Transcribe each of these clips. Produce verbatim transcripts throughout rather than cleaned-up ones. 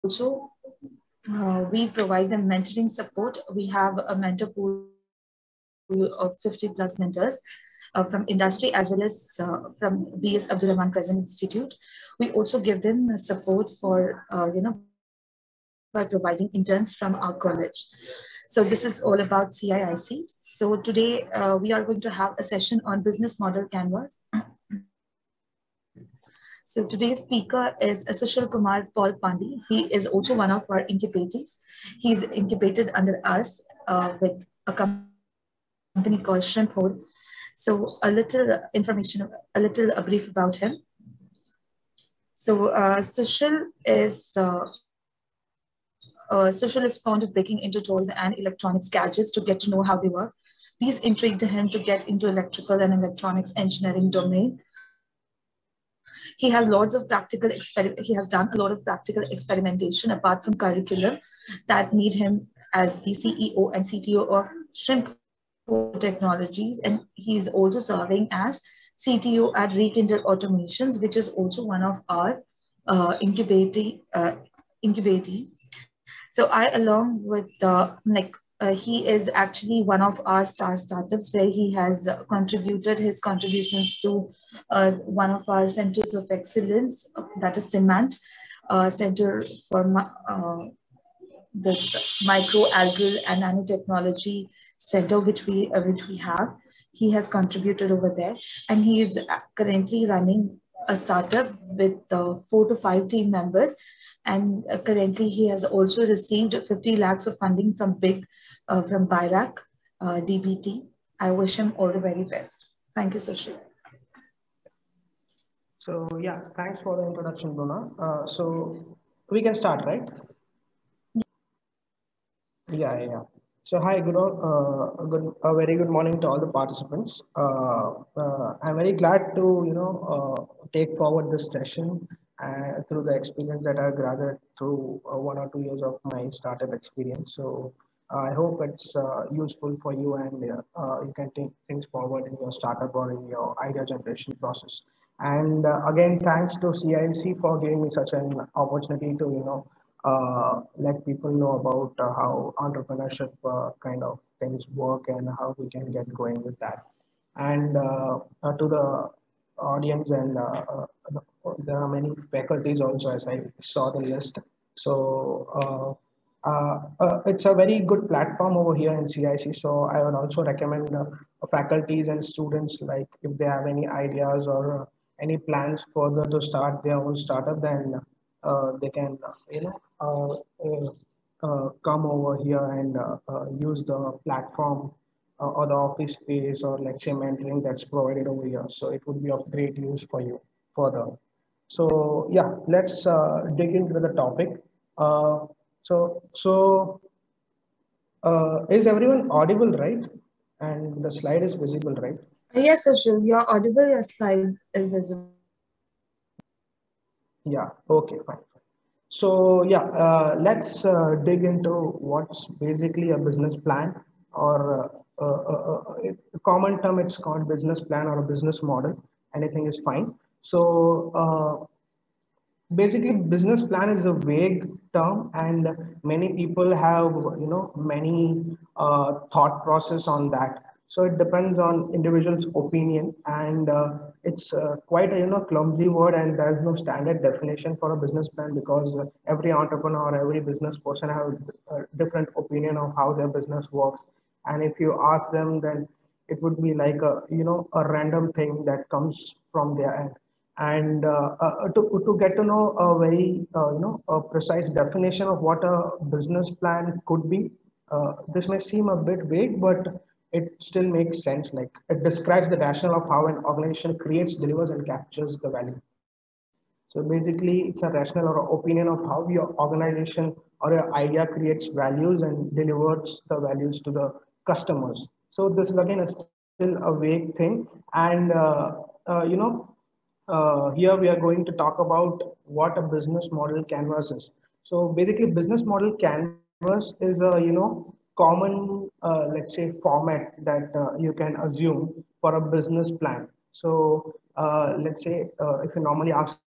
also uh, we provide them mentoring support. We have a mentor pool of fifty plus mentors uh, from industry as well as uh, from B S Abdul Rahman Present Institute. We also give them support for uh, you know by providing interns from our college. So this is all about C I I C. So today uh, we are going to have a session on business model canvas. So today's speaker is Sushil Kumar Paul Pandi. He is also one of our incubatees. He's incubated under us uh, with a company called Shrimp Hole. So a little information, a little uh, brief about him. So uh, Sushil is uh, uh, Sushil is fond of breaking into toys and electronics gadgets to get to know how they work. These intrigued him to get into electrical and electronics engineering domain. He has lots of practical exper- he has done a lot of practical experimentation apart from curriculum that need him as the C E O and C T O of Shrimp Hole Technologies, and he is also serving as C T O at Rekindle Automations, which is also one of our uh, incubating uh, incubating. So I, along with uh, like uh, he is actually one of our star startups where he has uh, contributed his contributions to uh, one of our centers of excellence, uh, that is CEMANT, uh, Center for Mi- uh, this microalgal and nanotechnology center, which we uh, which we have. He has contributed over there, and he is uh, currently running a startup with uh, four to five team members. And uh, currently, he has also received fifty lakhs of funding from big uh, from BIRAC uh, D B T. I wish him all the very best. Thank you, Sushil. So yeah, thanks for the introduction, Bruna. Uh, so we can start, right? Yeah, yeah. yeah. So hi, good, o- uh, good, a very good morning to all the participants. Uh, uh, I'm very glad to you know uh, take forward this session uh, through the experience that I've gathered through uh, one or two years of my startup experience. So I hope it's uh, useful for you and uh, uh, you can take things forward in your startup or in your idea generation process. And uh, again, thanks to C I C for giving me such an opportunity to you know uh, let people know about uh, how entrepreneurship uh, kind of things work and how we can get going with that. And uh, uh, to the audience, and uh, uh, there are many faculties also, as I saw the list. So uh, uh, uh, it's a very good platform over here in C I C. So I would also recommend uh, faculties and students, like if they have any ideas or uh, any plans further to start their own startup, then uh, they can uh, you know uh, uh, uh, come over here and uh, uh, use the platform uh, or the office space, or let's say mentoring that's provided over here. So it would be of great use for you further. So yeah, let's uh, dig into the topic. Uh, so so uh, is everyone audible, right? And the slide is visible, right? Uh, yes, Sushil, you're audible. Your slide is visible. Yeah. Okay. Fine. So yeah, uh, let's uh, dig into what's basically a business plan, or uh, uh, uh, uh, a common term. It's called business plan or a business model. Anything is fine. So uh, basically, business plan is a vague term, and many people have you know many uh, thought process on that. So it depends on individual's opinion, and uh, it's uh, quite a you know clumsy word, and there's no standard definition for a business plan, because every entrepreneur, every business person have a different opinion of how their business works. And if you ask them, then it would be like a you know a random thing that comes from their end. And uh, uh, to, to get to know a very uh, you know a precise definition of what a business plan could be, uh, this may seem a bit vague, but it still makes sense. Like, it describes the rationale of how an organization creates, delivers, and captures the value. So basically, it's a rationale or a opinion of how your organization or your idea creates values and delivers the values to the customers. So this is again a, still a vague thing. And uh, uh, you know uh, here we are going to talk about what a business model canvas is. So basically, business model canvas is a you know common uh, let's say format that uh, you can assume for a business plan. So uh, let's say uh, if you normally ask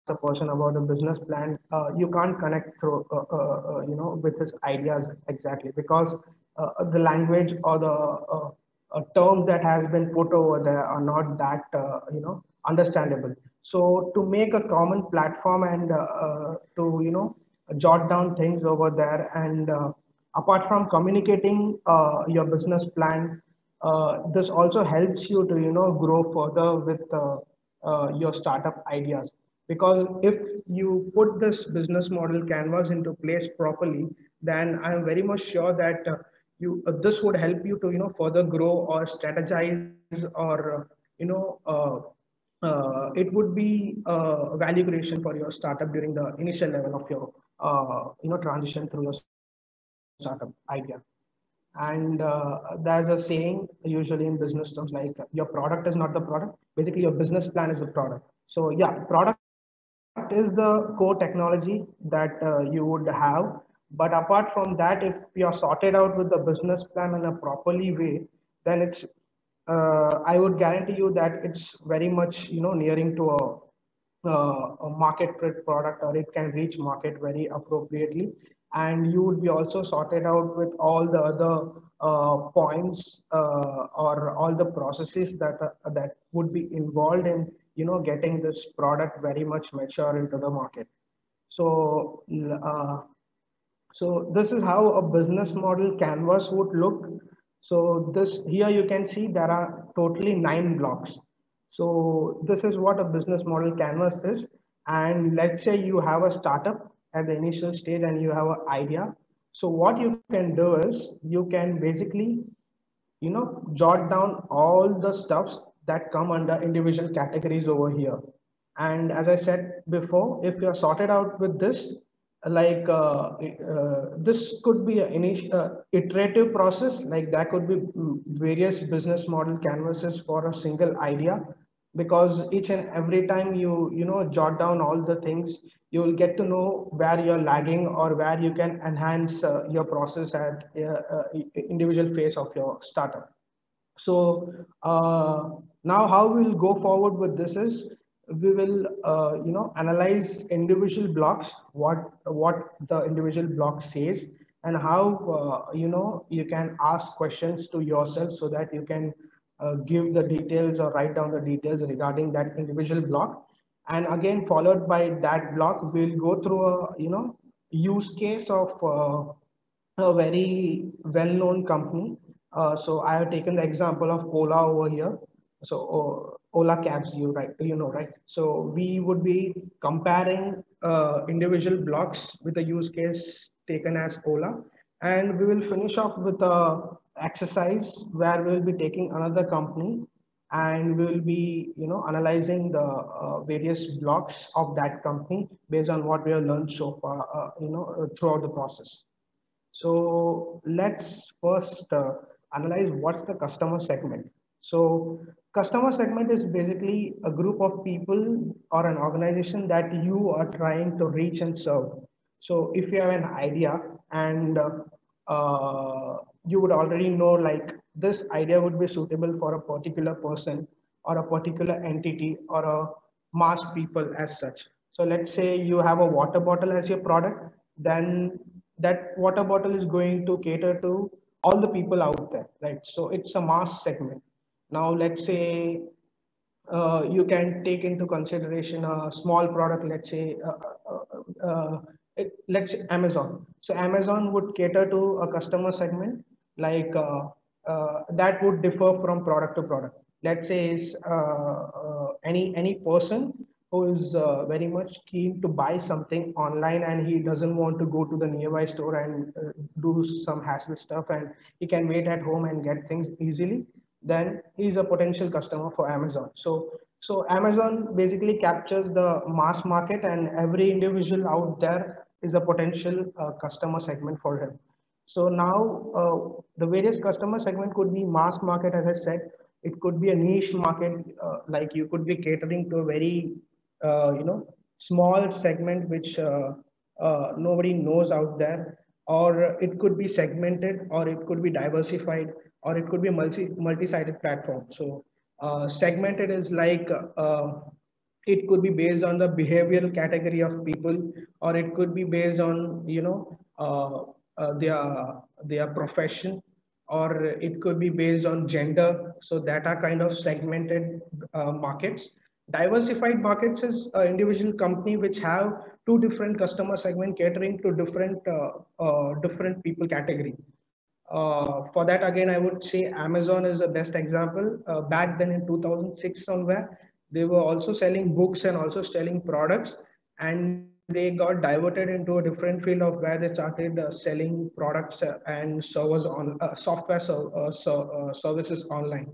a person about a business plan, uh, you can't connect through, uh, uh, uh, you know, with his ideas exactly, because uh, the language or the uh, uh, terms that has been put over there are not that, uh, you know, understandable. So to make a common platform and uh, uh, to, you know, jot down things over there, and uh, apart from communicating uh, your business plan, uh, this also helps you to, you know, grow further with uh, uh, your startup ideas. Because if you put this business model canvas into place properly, then I'm very much sure that uh, you uh, this would help you to, you know, further grow or strategize, or uh, you know uh, uh, it would be uh, value creation for your startup during the initial level of your uh, you know transition through your startup idea. And uh, there's a saying usually in business terms, like uh, your product is not the product. Basically, your business plan is the product. So yeah, product is the core technology that uh, you would have. But apart from that, if you're sorted out with the business plan in a properly way, then it's uh, I would guarantee you that it's very much, you know, nearing to a uh, a market fit product, or it can reach market very appropriately. And you would be also sorted out with all the other uh, points uh, or all the processes that uh, that would be involved in, you know, getting this product very much mature into the market. So uh, so this is how a business model canvas would look. So this here you can see there are totally nine blocks. So this is what a business model canvas is. And let's say you have a startup at the initial stage and you have an idea. So what you can do is you can basically, you know, jot down all the stuffs that come under individual categories over here. And as I said before, if you're sorted out with this, like uh, uh, this could be an initial uh, iterative process. Like there could be mm, various business model canvases for a single idea, because each and every time you you know jot down all the things, you will get to know where you're lagging or where you can enhance uh, your process at uh, uh, individual phase of your startup. So uh, now how we'll go forward with this is we will uh, you know analyze individual blocks, what what the individual block says, and how uh, you know you can ask questions to yourself so that you can uh, give the details or write down the details regarding that individual block. And again, followed by that block, we'll go through a you know use case of uh, a very well-known company. Uh, so I have taken the example of Ola over here. So uh, Ola cabs, you right, you know, right? So we would be comparing uh, individual blocks with a use case taken as Ola, and we will finish off with a exercise where we will be taking another company, and we will be, you know, analyzing the uh, various blocks of that company based on what we have learned so far, uh, you know, uh, throughout the process. So let's first uh, analyze what's the customer segment. So customer segment is basically a group of people or an organization that you are trying to reach and serve. So if you have an idea and uh, uh, you would already know like this idea would be suitable for a particular person or a particular entity or a mass people as such. So let's say you have a water bottle as your product, then that water bottle is going to cater to all the people out there, right? So it's a mass segment. Now let's say uh, you can take into consideration a small product, let's say uh, uh, uh, it, let's say Amazon. So Amazon would cater to a customer segment like uh, uh, that would differ from product to product. Let's say is uh, uh, any any person who is uh, very much keen to buy something online and he doesn't want to go to the nearby store and uh, do some hassle stuff, and he can wait at home and get things easily, then he's a potential customer for Amazon. So, so Amazon basically captures the mass market, and every individual out there is a potential uh, customer segment for him. So now uh, the various customer segment could be mass market, as I said. It could be a niche market, uh, like you could be catering to a very, uh, you know, small segment which uh, uh, nobody knows out there, or it could be segmented, or it could be diversified, or it could be a multi multi-sided platform. So uh, segmented is like uh, It could be based on the behavioral category of people, or it could be based on, you know, uh, uh, their their profession, or it could be based on gender. So that are kind of segmented uh, markets. Diversified markets is an individual company which have two different customer segment catering to different uh, uh, different people category. Uh, for that, again, I would say Amazon is the best example. Uh, back then in two thousand six somewhere, they were also selling books and also selling products, and they got diverted into a different field of where they started uh, selling products uh, and servers on uh, software so, uh, so, uh, services online.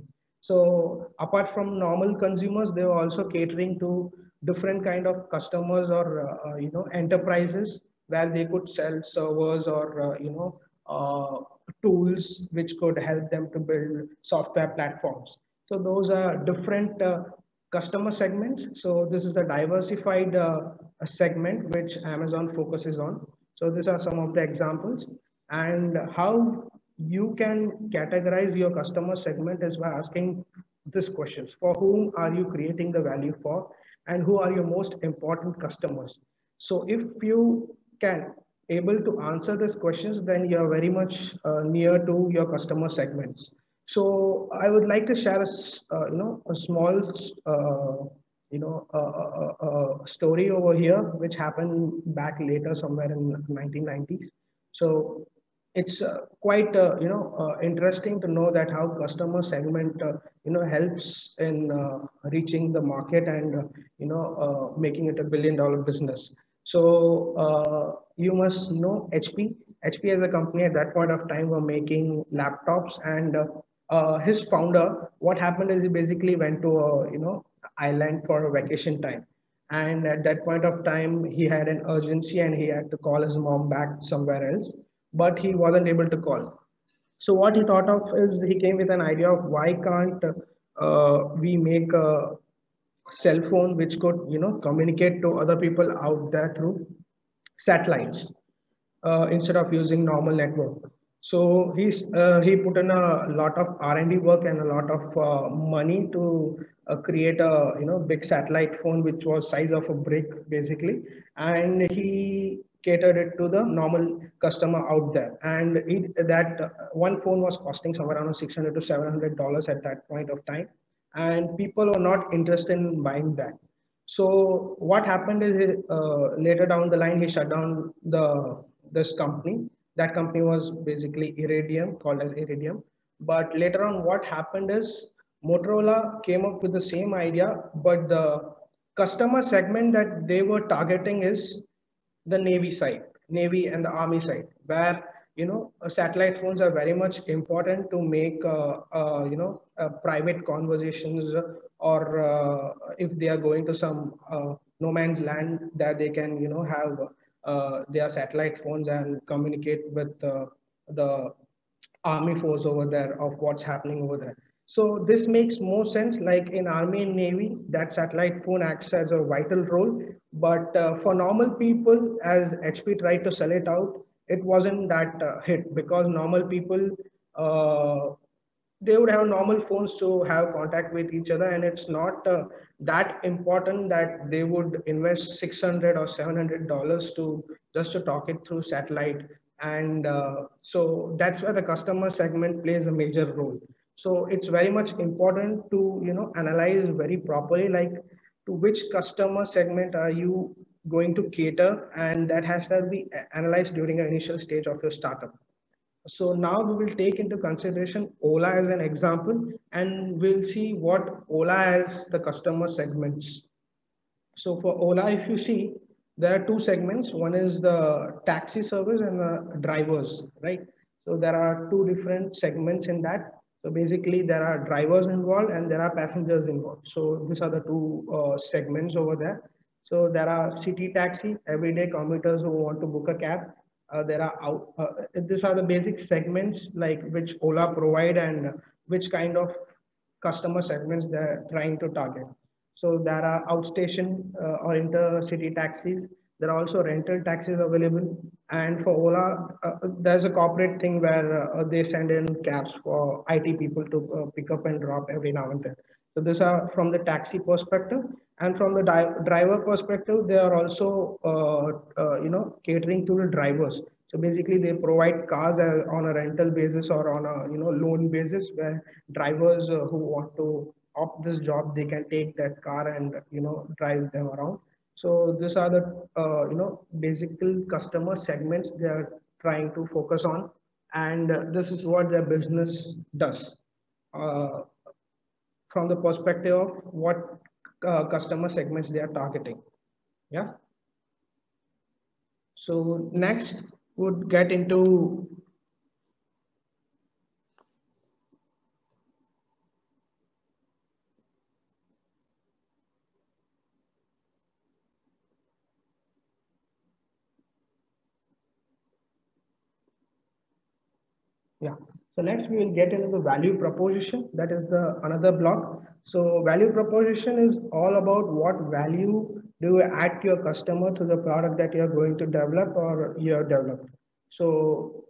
So apart from normal consumers, they were also catering to different kind of customers, or uh, uh, you know, enterprises, where they could sell servers, or uh, you know, uh, tools which could help them to build software platforms. So those are different uh, customer segments. So this is a diversified uh, segment which Amazon focuses on. So these are some of the examples. And how you can categorize your customer segment is by asking these questions: for whom are you creating the value for, and who are your most important customers? So if you can able to answer these questions, then you're very much uh, near to your customer segments. So I would like to share a uh, you know, a small uh, you know uh, uh, uh, uh, story over here, which happened back later somewhere in nineteen nineties. So it's uh, quite uh, you know uh, interesting to know that how customer segment uh, you know helps in uh, reaching the market, and uh, you know uh, making it a billion dollar business. So uh, you must know H P. H P as a company at that point of time were making laptops, and uh, uh, his founder, what happened is he basically went to a, you know, island for a vacation time, and at that point of time he had an urgency and he had to call his mom back somewhere else, but he wasn't able to call. So what he thought of is he came with an idea of why can't uh, we make a cell phone which could, you know, communicate to other people out there through satellites, uh, instead of using normal network. So he's uh, he put in a lot of R and D work and a lot of uh, money to uh, create a, you know, big satellite phone which was size of a brick basically, and he catered it to the normal customer out there. And it, that uh, one phone was costing somewhere around six hundred to seven hundred dollars at that point of time, and people were not interested in buying that. So what happened is uh, later down the line he shut down the this company. That company was basically Iridium, called as Iridium. But later on, what happened is Motorola came up with the same idea, but the customer segment that they were targeting is the Navy side, Navy and the Army side, where, you know, uh, satellite phones are very much important to make uh, uh, you know uh, private conversations, uh, or uh, if they are going to some uh, no man's land, that they can, you know, have uh, their satellite phones and communicate with uh, the army force over there of what's happening over there. So this makes more sense. Like in Army and Navy, that satellite phone acts as a vital role. But uh, for normal people, as H P tried to sell it out, it wasn't that uh, hit, because normal people, uh, they would have normal phones to have contact with each other, and it's not uh, that important that they would invest six hundred or seven hundred dollars to just to talk it through satellite. And uh, so that's where the customer segment plays a major role. So it's very much important to, you know, analyze very properly, like to which customer segment are you going to cater, and that has to be analyzed during an initial stage of your startup. So now we will take into consideration Ola as an example, and we'll see what Ola has the customer segments. So for Ola, if you see, there are two segments. One is the taxi service and the drivers, right? So there are two different segments in that. So basically, there are drivers involved and there are passengers involved. So these are the two uh, segments over there. So there are city taxi, everyday commuters who want to book a cab. Uh, there are out. Uh, these are the basic segments like which Ola provide, and which kind of customer segments they're trying to target. So there are outstation uh, or intercity taxis. There are also rental taxis available. And for Ola, uh, there's a corporate thing where uh, they send in cabs for I T people to uh, pick up and drop every now and then. So these are from the taxi perspective, and from the di- driver perspective, they are also uh, uh, you know catering to the drivers. So basically, they provide cars uh, on a rental basis or on a you know loan basis, where drivers uh, who want to opt this job, they can take that car and you know drive them around. So these are the uh, you know basic customer segments they are trying to focus on, and uh, this is what their business does. Uh, from the perspective of what uh, customer segments they are targeting. Yeah. So next would get into yeah. So next we will get into the value proposition. That is the another block. So value proposition is all about what value do you add to your customer to the product that you are going to develop or you have developed. So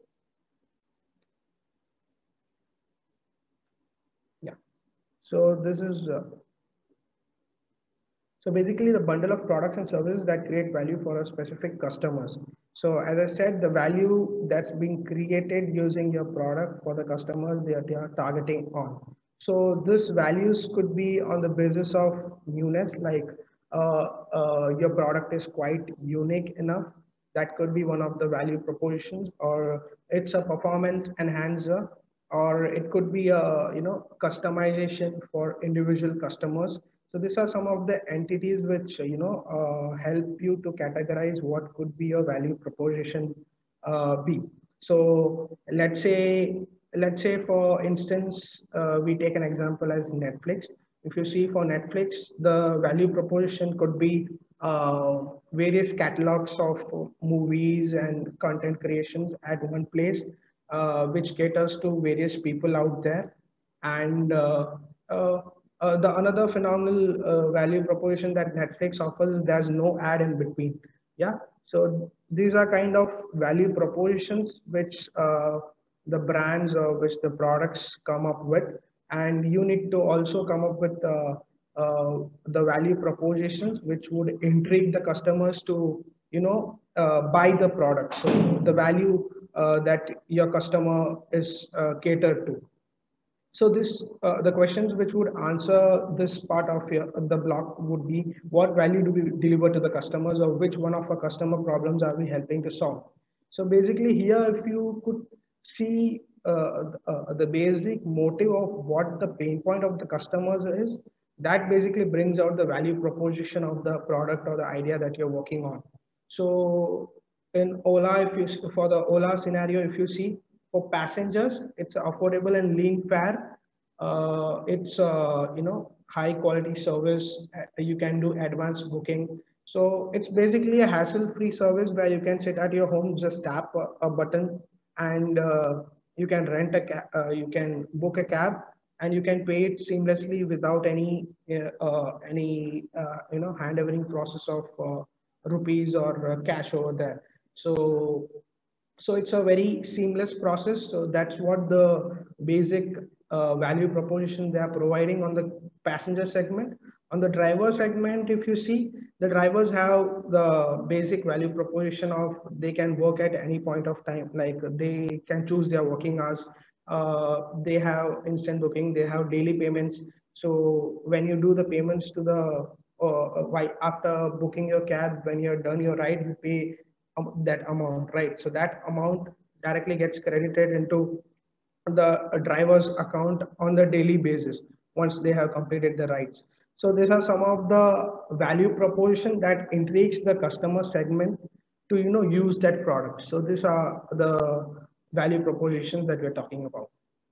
yeah. So this is uh, So basically the bundle of products and services that create value for a specific customers. So as I said, the value that's being created using your product for the customers that you are targeting on. So this values could be on the basis of newness, like uh, uh, your product is quite unique enough. That could be one of the value propositions, or it's a performance enhancer, or it could be a you know customization for individual customers. So these are some of the entities which you know uh, help you to categorize what could be your value proposition uh, be. So let's say let's say for instance uh, we take an example as Netflix. If you see for Netflix, the value proposition could be uh, various catalogs of movies and content creations at one place, uh, which caters to various people out there. And uh, uh, uh, the another phenomenal uh, value proposition that Netflix offers is there's no ad in between. Yeah. So these are kind of value propositions which uh, the brands or which the products come up with, and you need to also come up with uh, uh, the value propositions which would intrigue the customers to you know uh, buy the product. So the value uh, that your customer is uh, catered to. So this, uh, the questions which would answer this part of your, the block would be, what value do we deliver to the customers, or which one of our customer problems are we helping to solve? So basically here, if you could see uh, uh, the basic motive of what the pain point of the customers is, that basically brings out the value proposition of the product or the idea that you're working on. So in Ola, if you for the Ola scenario, if you see for passengers, it's affordable and lean fare. Uh, it's uh, you know high quality service. Uh, You can do advanced booking. So it's basically a hassle-free service where you can sit at your home, just tap a, a button, and uh, you can rent a cab, uh, you can book a cab, and you can pay it seamlessly without any uh, uh, any uh, you know hand overing process of uh, rupees or uh, cash over there. So so it's a very seamless process. So that's what the basic uh, value proposition they are providing on the passenger segment. On the driver segment, if you see, the drivers have the basic value proposition of they can work at any point of time, like they can choose their working hours. Uh, they have instant booking, they have daily payments. So when you do the payments to the uh, why after booking your cab, when you're done your ride, you pay um, that amount, right? So that amount directly gets credited into the driver's account on the daily basis once they have completed the rides. So these are some of the value proposition that intrigues the customer segment to you know use that product. So these are the value propositions that we're talking about.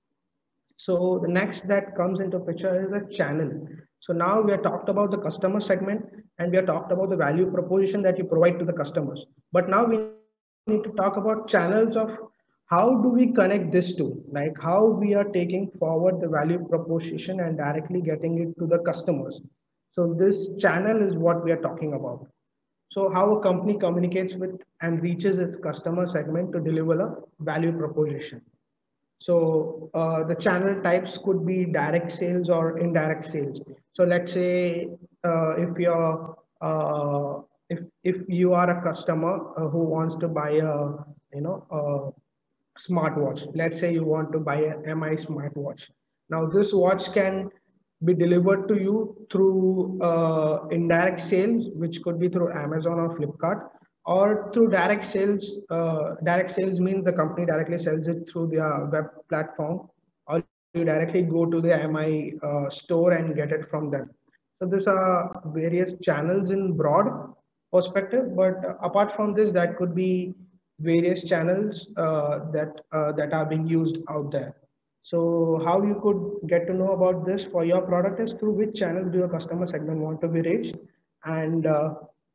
So the next that comes into picture is a channel. So now we have talked about the customer segment, and we have talked about the value proposition that you provide to the customers. But now we need to talk about channels of how do we connect this two, like how we are taking forward the value proposition and directly getting it to the customers. So this channel is what we are talking about. So how a company communicates with and reaches its customer segment to deliver a value proposition. So uh, the channel types could be direct sales or indirect sales. So let's say uh, if you're uh, if if you are a customer uh, who wants to buy a you know a smartwatch. Let's say you want to buy an M I smartwatch. Now this watch can be delivered to you through uh, indirect sales, which could be through Amazon or Flipkart, or through direct sales. Uh, direct sales means the company directly sells it through their web platform, or you directly go to the M I uh, store and get it from them. So these are various channels in broad perspective, but apart from this, that could be various channels uh, that uh, that are being used out there. So how you could get to know about this for your product is through which channels do your customer segment want to be reached, and uh,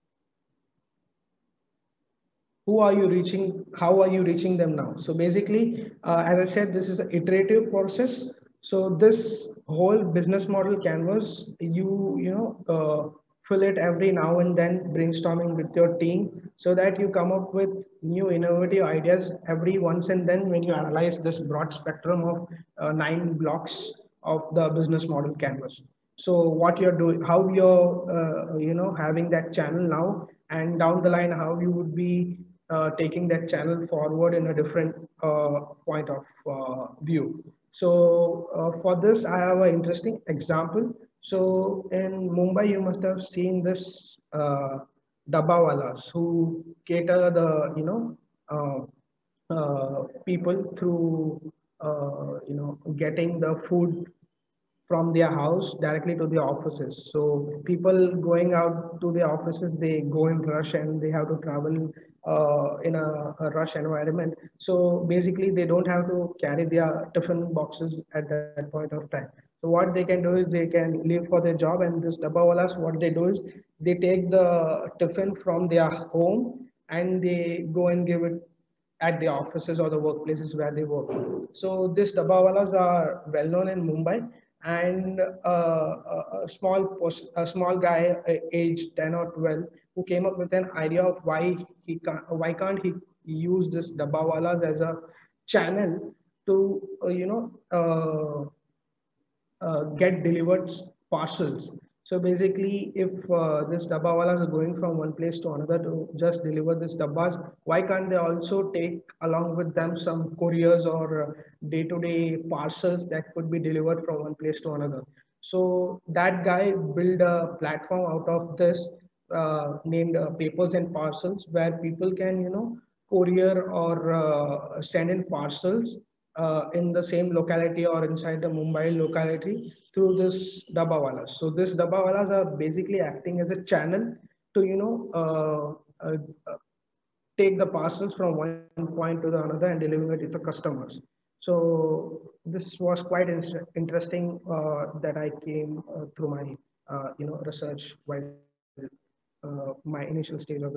who are you reaching, how are you reaching them now. So basically, uh, as I said, this is an iterative process. So this whole business model canvas, you you know uh, fill it every now and then, brainstorming with your team, so that you come up with new innovative ideas every once and then when you analyze this broad spectrum of uh, nine blocks of the business model canvas. So what you're doing, how you're uh, you know having that channel now, and down the line how you would be uh, taking that channel forward in a different uh, point of uh, view. So uh, for this, I have an interesting example. So in Mumbai, you must have seen this uh, dabbawalas who cater the you know uh, uh, people through uh, you know getting the food from their house directly to the offices. So people going out to the offices, they go in rush and they have to travel uh, in a, a rush environment. So basically, they don't have to carry their tiffin boxes at that point of time. So what they can do is they can leave for their job, and this dabbawalas, what they do is they take the tiffin from their home and they go and give it at the offices or the workplaces where they work. So these dabbawalas are well known in Mumbai, and uh, a, a small pos- a small guy, uh, aged ten or twelve, who came up with an idea of why he can't why can't he use this dabbawalas as a channel to uh, you know uh, uh, get delivered parcels. So basically, if uh, this dabbawalas are going from one place to another to just deliver this dabbas, why can't they also take along with them some couriers or day-to-day parcels that could be delivered from one place to another? So that guy built a platform out of this uh, named uh, Papers and Parcels, where people can, you know, courier or uh, send in parcels uh, in the same locality or inside the Mumbai locality through this dabbawalas. So this dabbawalas are basically acting as a channel to you know uh, uh, uh, take the parcels from one point to the another and delivering it to the customers. So this was quite in- interesting uh, that I came uh, through my uh, you know research while uh, my initial stage of the startup.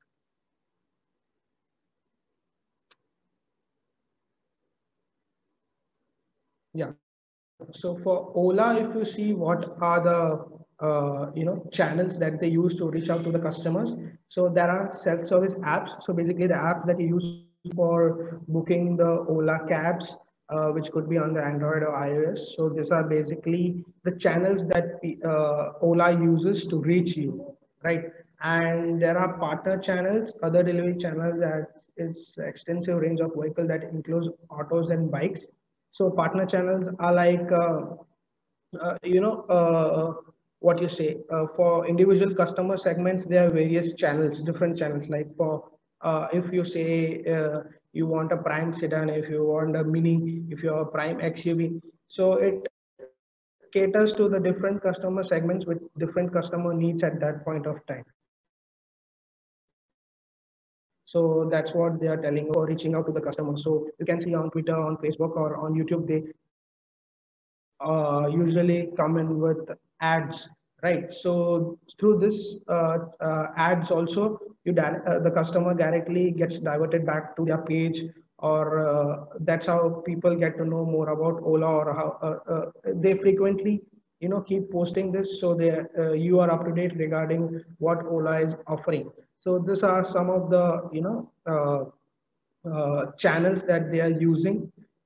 Yeah. So for Ola, if you see what are the uh, you know channels that they use to reach out to the customers. So there are self-service apps. So basically, the apps that you use for booking the Ola cabs, uh, which could be on the Android or iOS. So these are basically the channels that uh, Ola uses to reach you, right? And there are partner channels, other delivery channels that it's extensive range of vehicle that includes autos and bikes. So partner channels are like, uh, uh, you know, uh, what you say, uh, for individual customer segments, there are various channels, different channels. Like for, uh, if you say uh, you want a prime sedan, if you want a mini, if you're a prime X U V, so it caters to the different customer segments with different customer needs at that point of time. So that's what they are telling over reaching out to the customer. So you can see on Twitter, on Facebook, or on YouTube, they uh, usually come in with ads, right? So through this uh, uh, ads also, you di- uh, the customer directly gets diverted back to their page, or uh, that's how people get to know more about Ola, or how uh, uh, they frequently you know keep posting this, so they uh, you are up to date regarding what Ola is offering. So these are some of the you know uh, uh, channels that they are using to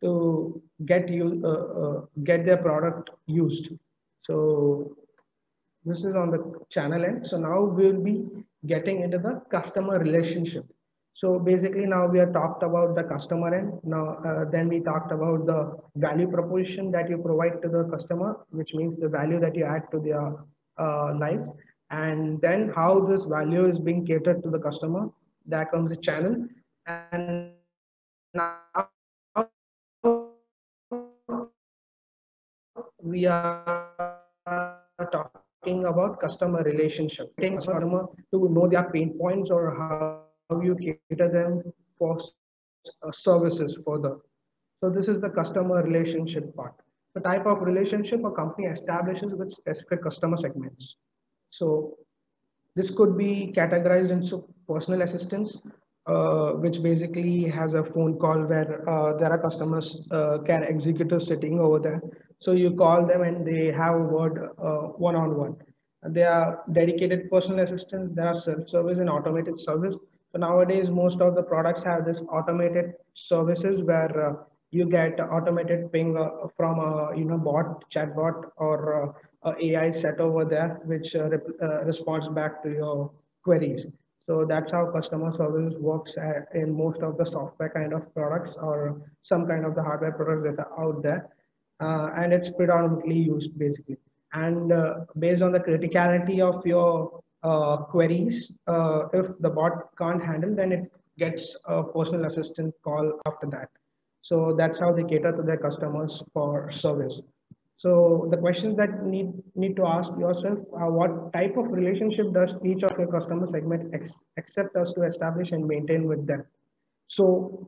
to get you uh, uh, get their product used. So this is on the channel end. So now we'll be getting into the customer relationship. So basically now we have talked about the customer end. Now uh, then we talked about the value proposition that you provide to the customer, which means the value that you add to their uh, lives. And then how this value is being catered to the customer. There comes a channel. And now we are talking about customer relationship, getting customer to know their pain points or how you cater them for uh, services further. So this is the customer relationship part. The type of relationship a company establishes with specific customer segments. So this could be categorized into personal assistance, uh, which basically has a phone call where uh, there are customers, uh, care executives sitting over there. So you call them and they have a word uh, one-on-one. There are dedicated personal assistants, there are self-service and automated service. So nowadays, most of the products have this automated services where uh, you get automated ping uh, from a you know bot, chatbot, or uh, a AI set over there, which uh, rep- uh, responds back to your queries. So that's how customer service works uh, in most of the software kind of products or some kind of the hardware products that are out there. Uh, and it's predominantly used basically. And uh, based on the criticality of your uh, queries, uh, if the bot can't handle, then it gets a personal assistant call after that. So that's how they cater to their customers for service. So the questions that need need to ask yourself are what type of relationship does each of your customer segment ex- accept us to establish and maintain with them? So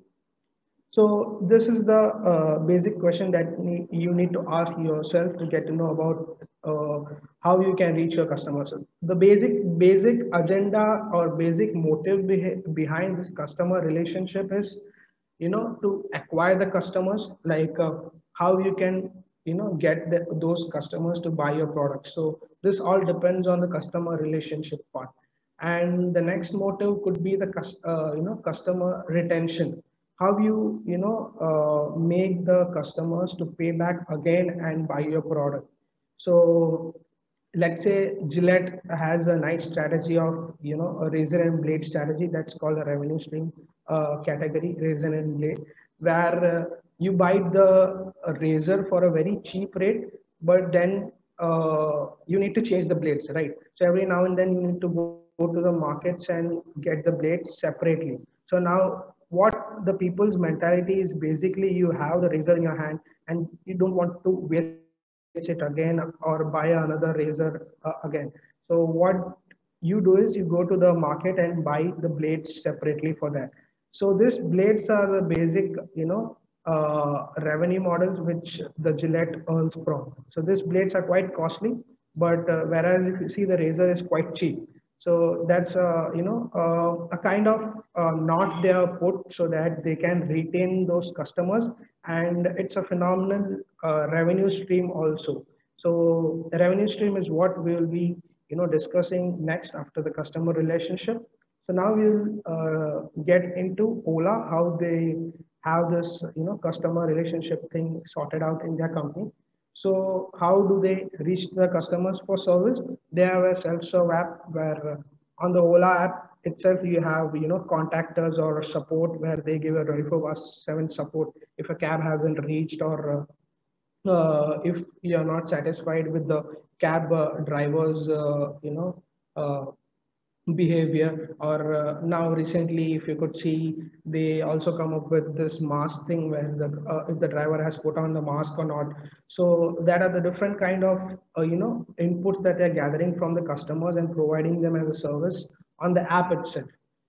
so this is the uh, basic question that ne- you need to ask yourself to get to know about uh, how you can reach your customers. The basic basic agenda or basic motive behi- behind this customer relationship is, you know, to acquire the customers, like uh, how you can, you know, get the, those customers to buy your product. So this all depends on the customer relationship part. And the next motive could be the cus- uh, you know customer retention, how you you know uh, make the customers to pay back again and buy your product. So let's say Gillette has a nice strategy of, you know, a razor and blade strategy, that's called a revenue stream uh, category, razor and blade, where uh, you buy the uh, razor for a very cheap rate, but then uh, you need to change the blades, right? So every now and then you need to go to the markets and get the blades separately. So now what the people's mentality is, basically you have the razor in your hand and you don't want to waste it again or buy another razor uh, again. So what you do is you go to the market and buy the blades separately for that. So these blades are the basic, you know, uh, revenue models which the Gillette earns from. So these blades are quite costly, but uh, whereas if you see the razor is quite cheap. So that's uh, you know uh, a kind of uh, knot they are put so that they can retain those customers, and it's a phenomenal uh, revenue stream also. So the revenue stream is what we will be, you know, discussing next after the customer relationship. So now we'll uh, get into Ola, how they have this, you know, customer relationship thing sorted out in their company. So how do they reach the customers for service? They have a self-serve app where uh, on the Ola app itself you have, you know, contact us or support where they give a twenty-four by seven support if a cab hasn't reached, or uh, uh, if you are not satisfied with the cab uh, driver's, uh, you know, uh, behavior. Or uh, now recently, if you could see, they also come up with this mask thing where the uh, if the driver has put on the mask or not. So that are the different kind of uh, you know inputs that they're gathering from the customers and providing them as a service on the app itself.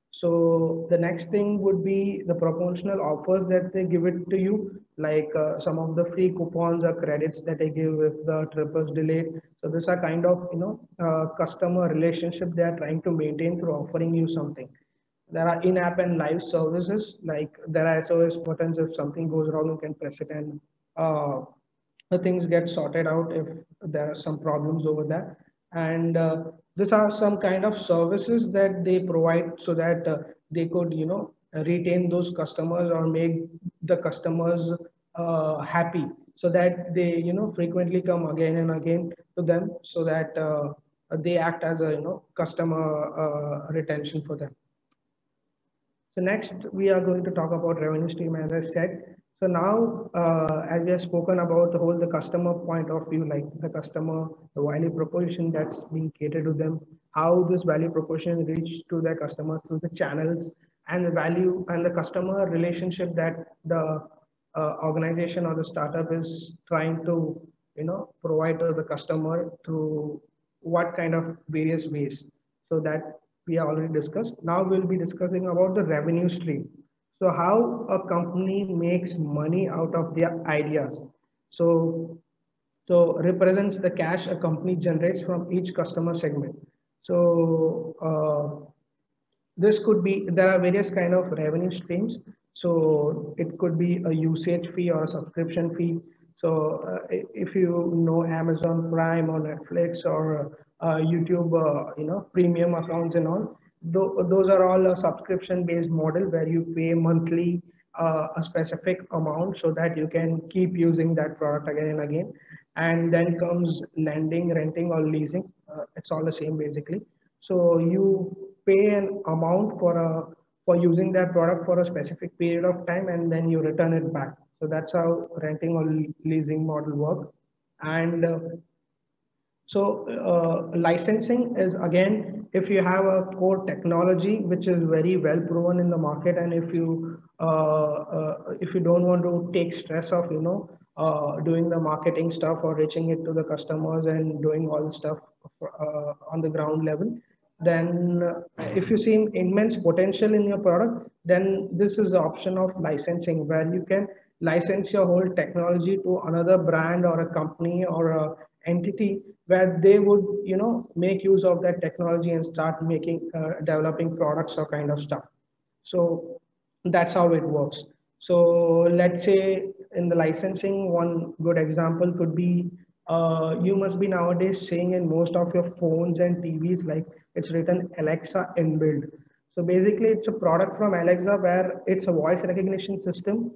So the next thing would be the promotional offers that they give it to you, like uh, some of the free coupons or credits that they give if the trip is delayed. So these are kind of, you know, uh, customer relationship they are trying to maintain through offering you something. There are in-app and live services, like there are S O S buttons. If something goes wrong, you can press it and uh, the things get sorted out if there are some problems over there. And uh, these are some kind of services that they provide so that uh, they could, you know, retain those customers or make the customers uh, happy, so that they, you know, frequently come again and again to them, so that uh, they act as a, you know, customer uh, retention for them. So next, we are going to talk about revenue stream, as I said. So now, uh, as we have spoken about the whole the customer point of view, like the customer, the value proposition that's being catered to them, how this value proposition reach to their customers through the channels, and the value and the customer relationship that the uh, organization or the startup is trying to, you know, provide to the customer through what kind of various ways. So that we have already discussed. Now we'll be discussing about the revenue stream. So how a company makes money out of their ideas. So so represents the cash a company generates from each customer segment. So uh, this could be, there are various kind of revenue streams. So it could be a usage fee or a subscription fee. So uh, if you know Amazon Prime or Netflix or uh, YouTube, uh, you know, premium accounts and all, th- those are all a subscription based model where you pay monthly uh, a specific amount so that you can keep using that product again and again. And then comes lending, renting, or leasing. Uh, it's all the same basically. So you pay an amount for a for using that product for a specific period of time, and then you return it back. So that's how renting or leasing model work. And uh, so uh, licensing is, again, if you have a core technology which is very well proven in the market, and if you uh, uh, if you don't want to take stress of, you know, uh, doing the marketing stuff or reaching it to the customers and doing all the stuff uh, on the ground level, then uh, if you see immense potential in your product, then this is the option of licensing, where you can license your whole technology to another brand or a company or a entity, where they would, you know, make use of that technology and start making uh, developing products or kind of stuff. So that's how it works. So let's say in the licensing, one good example could be, uh, you must be nowadays seeing in most of your phones and T Vs, like it's written Alexa inbuilt. So basically, it's a product from Alexa where it's a voice recognition system,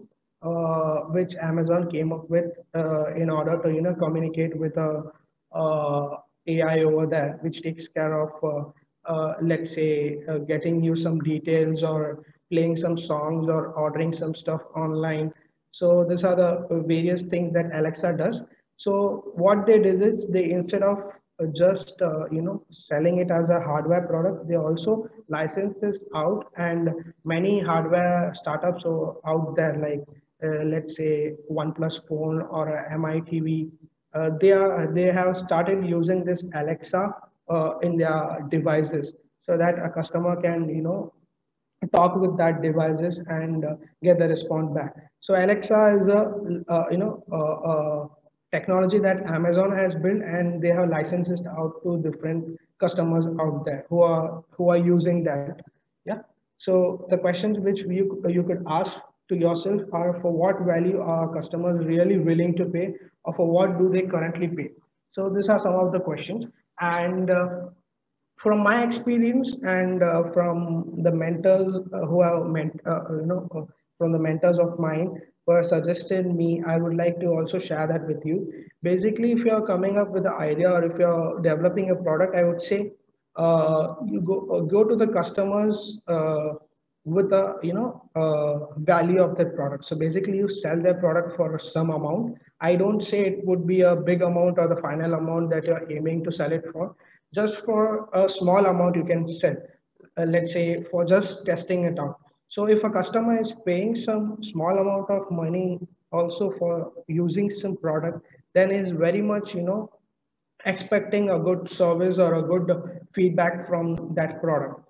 uh, which Amazon came up with uh, in order to, you know, communicate with a uh, A I over there, which takes care of, uh, uh, let's say, uh, getting you some details or playing some songs or ordering some stuff online. So these are the various things that Alexa does. So what they did is, they, instead of uh, just uh, you know, selling it as a hardware product, they also license this out. And many hardware startups are out there, like uh, let's say OnePlus phone or a M I T V, uh, they are they have started using this Alexa uh, in their devices, so that a customer can, you know, talk with that devices and uh, get the response back. So Alexa is a uh, you know uh, uh, technology that Amazon has built, and they have licensed it out to different customers out there who are who are using that. Yeah. So the questions which you you could ask to yourself are, for what value are customers really willing to pay, or for what do they currently pay? So these are some of the questions. And uh, from my experience, and uh, from the mentors uh, who have meant, uh, you know, uh, from the mentors of mine who have suggested me, I would like to also share that with you. Basically, if you're coming up with the idea, or if you're developing a product, I would say uh, you go uh, go to the customers uh, with a, you know, uh, value of that product. So basically, you sell their product for some amount. I don't say it would be a big amount or the final amount that you're aiming to sell it for. Just for a small amount you can sell, uh, let's say for just testing it out. So if a customer is paying some small amount of money also for using some product, then is very much, you know, expecting a good service or a good feedback from that product.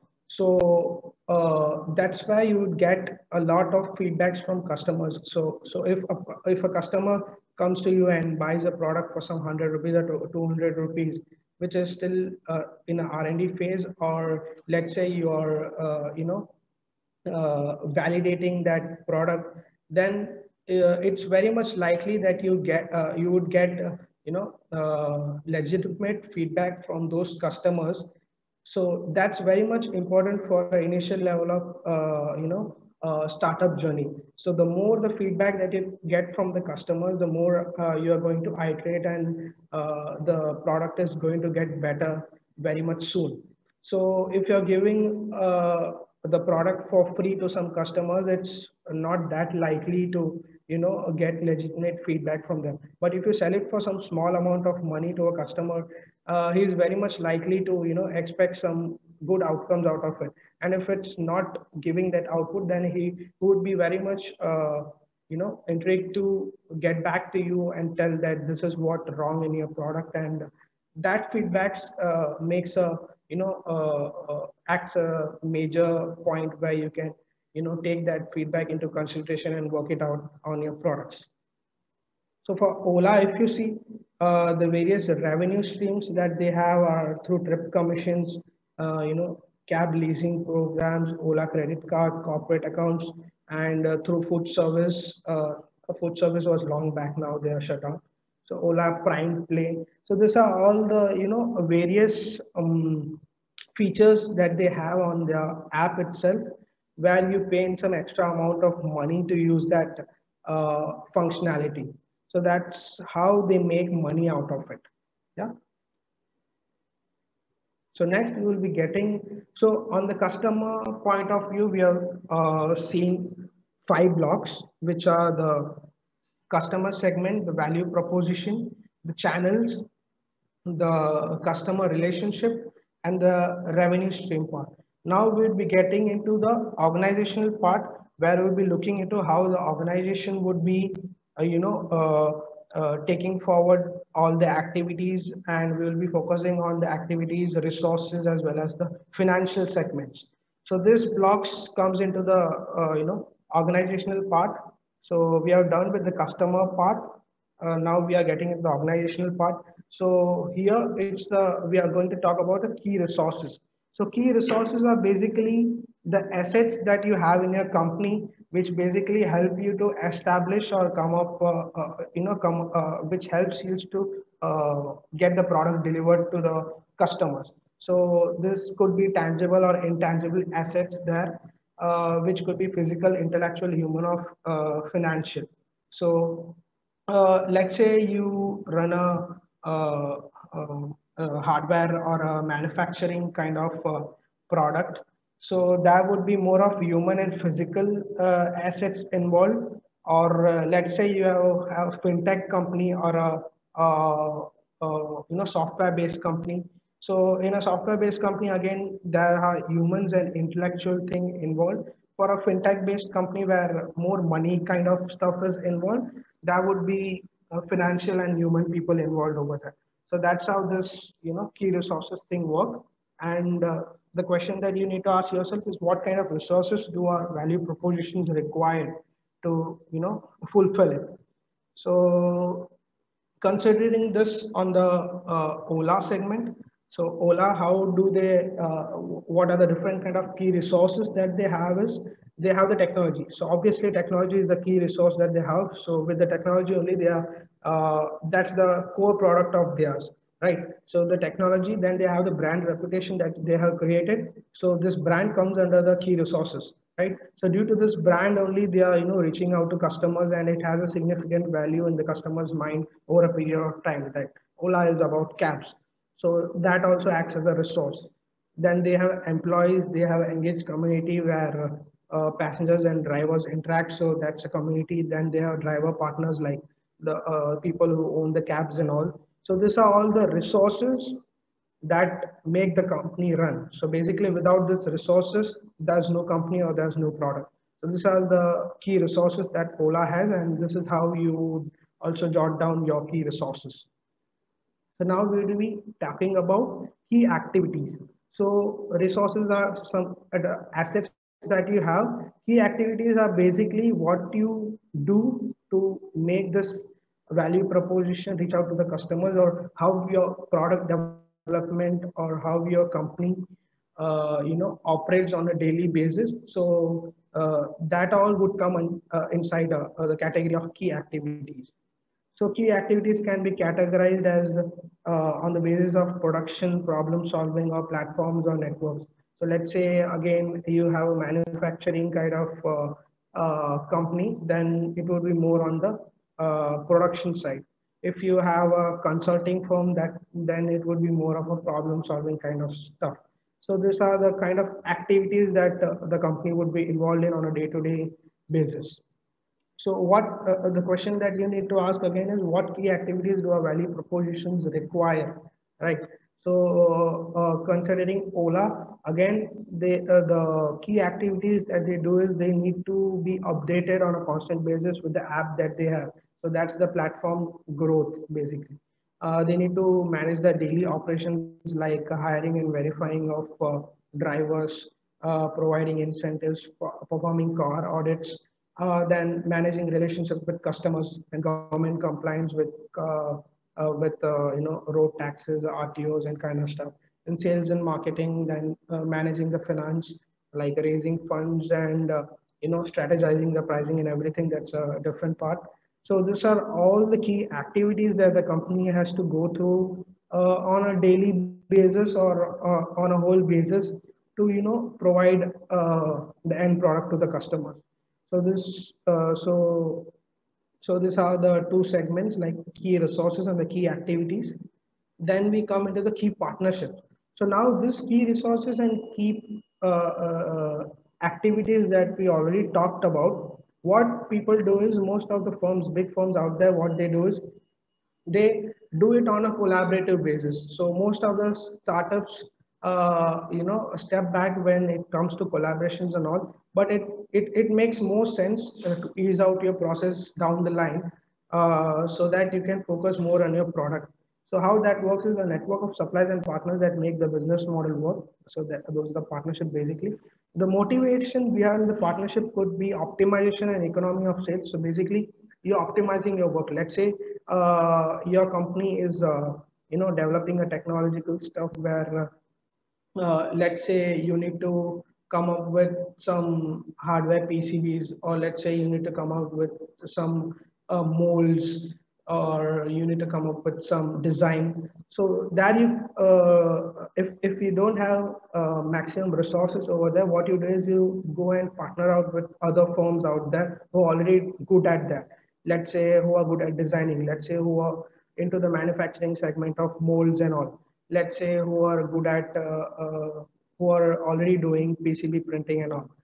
So uh, that's why you would get a lot of feedbacks from customers. So so if a, if a customer comes to you and buys a product for some one hundred rupees or two hundred rupees, which is still uh, in a R and D phase, or let's say you are uh, you know, uh, validating that product, then uh, it's very much likely that you get uh, you would get uh, you know, uh, legitimate feedback from those customers. So that's very much important for the initial level of uh, you know, uh, startup journey. So the more the feedback that you get from the customers, the more uh, you are going to iterate, and uh, the product is going to get better very much soon. So if you're giving uh, the product for free to some customers, it's not that likely to, you know, get legitimate feedback from them. But if you sell it for some small amount of money to a customer, uh, he is very much likely to, you know, expect some good outcomes out of it. And if it's not giving that output, then he would be very much uh, you know, intrigued to get back to you and tell that this is what wrong in your product. And that feedbacks uh, makes a, you know, uh, uh, acts a major point where you can, you know, take that feedback into consideration and work it out on your products. So for Ola, if you see, uh, the various revenue streams that they have are through trip commissions, uh, you know, cab leasing programs, Ola credit card, corporate accounts, and uh, through food service. Uh, food service was long back, now they are shut down. So Ola Prime Play. So these are all the, you know, various um, features that they have on their app itself, where you pay in some extra amount of money to use that uh, functionality. So that's how they make money out of it. Yeah. So next we will be getting, so on the customer point of view, we are uh, seeing five blocks, which are the customer segment, the value proposition, the channels, the customer relationship, and the revenue stream part. Now we'll be getting into the organizational part, where we'll be looking into how the organization would be, uh, you know, uh, uh, taking forward all the activities, and we'll be focusing on the activities, resources, as well as the financial segments. So this blocks comes into the, uh, you know, organizational part. So we are done with the customer part. Uh, now we are getting into the organizational part. So here it's the, we are going to talk about the key resources. So key resources are basically the assets that you have in your company, which basically help you to establish or come up, uh, uh, you know, come, uh, which helps you to uh, get the product delivered to the customers. So this could be tangible or intangible assets there, uh, which could be physical, intellectual, human, or uh, financial. So uh, let's say you run a, uh, um, a hardware or a manufacturing kind of uh, product. So that would be more of human and physical uh, assets involved. Or uh, let's say you have, have a fintech company or a, uh, uh, you know, software-based company. So in a software-based company, again, there are humans and intellectual thing involved. For a fintech-based company where more money kind of stuff is involved, that would be uh, financial and human people involved over there. So that's how this, you know, key resources thing work. And uh, the question that you need to ask yourself is, what kind of resources do our value propositions required to, you know, fulfill it? So considering this on the uh, Ola segment, so Ola, how do they, uh, what are the different kind of key resources that they have is, they have the technology. So obviously technology is the key resource that they have. So with the technology only, they are, uh, that's the core product of theirs, right? So the technology, then they have the brand reputation that they have created. So this brand comes under the key resources, right? So due to this brand only, they are, you know, reaching out to customers, and it has a significant value in the customer's mind over a period of time. That Ola is about cabs, so that also acts as a resource. Then they have employees, they have engaged community where uh, passengers and drivers interact, so that's a community. Then they have driver partners, like the uh, people who own the cabs and all. So these are all the resources that make the company run. So basically, without these resources, there's no company or there's no product. So these are the key resources that Ola has, and this is how you also jot down your key resources. So now we will be talking about key activities. So resources are some uh, assets that you have. Key activities are basically what you do to make this value proposition reach out to the customers, or how your product development or how your company uh, you know, operates on a daily basis. So uh, that all would come in, uh, inside uh, uh, the category of key activities. So key activities can be categorized as uh, on the basis of production, problem solving, or platforms or networks. So let's say again you have a manufacturing kind of uh, uh, company, then it would be more on the uh, production side. If you have a consulting firm, that then it would be more of a problem solving kind of stuff. So these are the kind of activities that uh, the company would be involved in on a day-to-day basis. So what uh, the question that you need to ask again is what key activities do our value propositions require, right? So uh, considering Ola, again, they uh, the key activities that they do is they need to be updated on a constant basis with the app that they have. So that's the platform growth basically. Uh, they need to manage the daily operations like hiring and verifying of uh, drivers, uh, providing incentives, performing car audits, uh, then managing relationship with customers and government compliance with uh, uh, with uh, you know road taxes, R T Os, and kind of stuff. In sales and marketing, then uh, managing the finance, like raising funds and uh, you know strategizing the pricing and everything. That's a different part. So these are all the key activities that the company has to go through uh, on a daily basis or uh, on a whole basis to you know provide uh, the end product to the customer. So this uh, so so these are the two segments like key resources and the key activities. Then we come into the key partnerships. So now this key resources and key uh, uh, activities that we already talked about, what people do is most of the firms, big firms out there, what they do is they do it on a collaborative basis. So most of the startups, uh, you know, step back when it comes to collaborations and all. But it it, it makes more sense uh, to ease out your process down the line, uh, so that you can focus more on your product. So how that works is a network of suppliers and partners that make the business model work. So that those are the partnership basically. The motivation behind the partnership could be optimization and economy of sales. So basically, you're optimizing your work. Let's say uh, your company is uh, you know developing a technological stuff where uh, uh, let's say you need to come up with some hardware P C Bs, or let's say you need to come up with some uh, molds, or you need to come up with some design. So that you, uh, if if you don't have uh, maximum resources over there, what you do is you go and partner out with other firms out there who are already good at that. Let's say who are good at designing. Let's say who are into the manufacturing segment of molds and all. Let's say who are good at uh, uh, who are already doing P C B printing and all.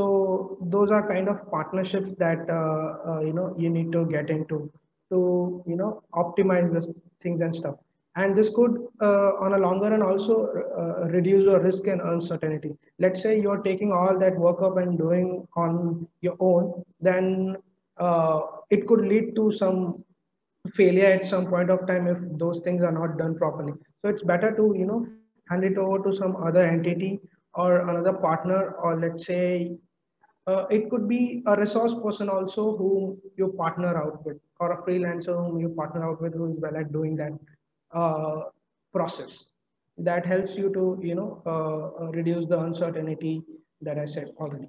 So those are kind of partnerships that uh, uh, you know you need to get into to you know optimize the things and stuff. And this could uh, on a longer run also uh, reduce your risk and uncertainty. Let's say you're taking all that work up and doing on your own, then uh, it could lead to some failure at some point of time if those things are not done properly. So it's better to you know hand it over to some other entity or another partner, or let's say uh, it could be a resource person also whom you partner out with, or a freelancer whom you partner out with who is well at doing that uh, process. That helps you to you know uh, uh, reduce the uncertainty that I said already.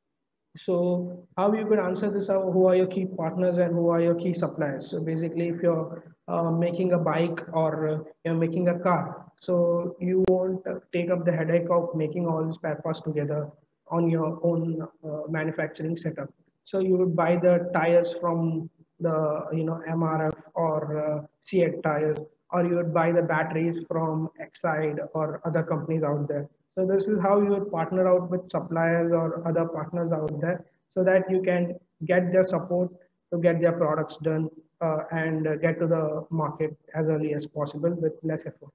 So how you could answer this? How, who are your key partners and who are your key suppliers? So basically, if you're uh, making a bike or uh, you're making a car, so you won't uh, take up the headache of making all the spare parts together on your own uh, manufacturing setup. So you would buy the tires from the you know M R F or uh, Fiat tires, or you would buy the batteries from Exide or other companies out there. So this is how you would partner out with suppliers or other partners out there so that you can get their support to get their products done uh, and uh, get to the market as early as possible with less effort.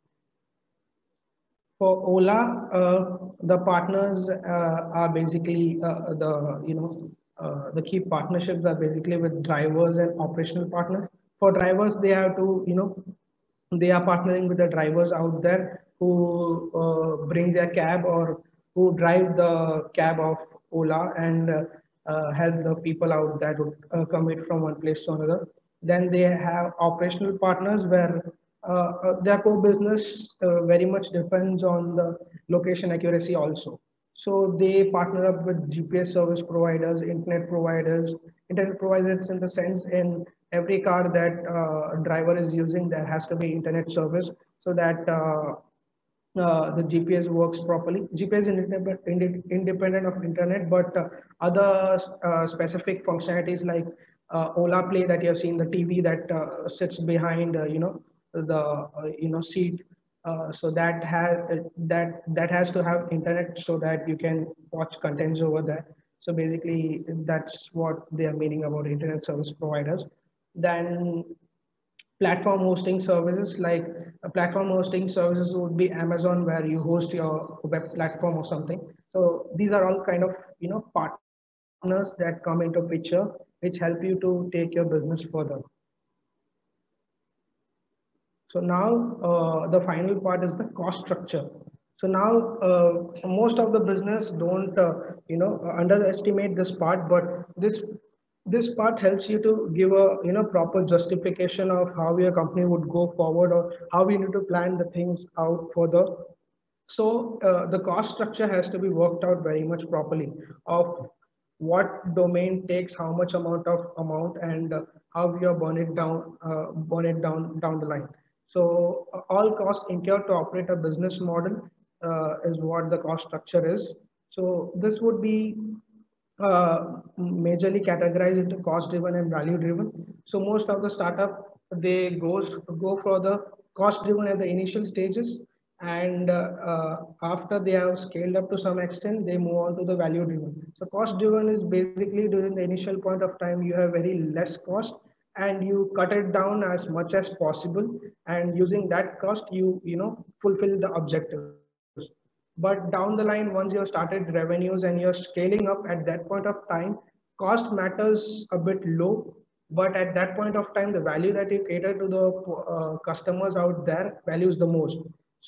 For Ola, uh, the partners uh, are basically uh, the you know uh, the key partnerships are basically with drivers and operational partners. For drivers, they have to you know they are partnering with the drivers out there who uh, bring their cab or who drive the cab of Ola and uh, uh, help the people out that would uh, commute from one place to another. Then they have operational partners where uh, uh, their core business uh, very much depends on the location accuracy also. So they partner up with G P S service providers, internet providers, internet providers in the sense in every car that uh, driver is using, there has to be internet service so that uh, uh, the G P S works properly. G P S is independent, independent of internet, but uh, other uh, specific functionalities like uh, Ola Play that you have seen, the T V that uh, sits behind, uh, you know, the uh, you know seat. Uh, so that has that that has to have internet so that you can watch contents over there. So basically, that's what they are meaning about internet service providers. Then platform hosting services like uh, platform hosting services would be Amazon, where you host your web platform or something. So these are all kind of you know partners that come into picture, which help you to take your business further. So now uh, the final part is the cost structure. So now uh, most of the business don't uh, you know underestimate this part, but this this part helps you to give a you know proper justification of how your company would go forward, or how you need to plan the things out further. So uh, the cost structure has to be worked out very much properly of what domain takes how much amount of amount, and uh, how we are burn it down, uh, burn it down down the line. So uh, all costs incurred to operate a business model uh, is what the cost structure is. So this would be uh, majorly categorized into cost driven and value driven. So most of the startup, they goes go for the cost driven at the initial stages, and uh, uh, after they have scaled up to some extent, they move on to the value driven. So cost driven is basically during the initial point of time you have very less cost, and you cut it down as much as possible, and using that cost you you know fulfill the objectives. But down the line, once you have started revenues and you're scaling up, at that point of time, cost matters a bit low. But at that point of time, the value that you cater to the uh, customers out there values the most.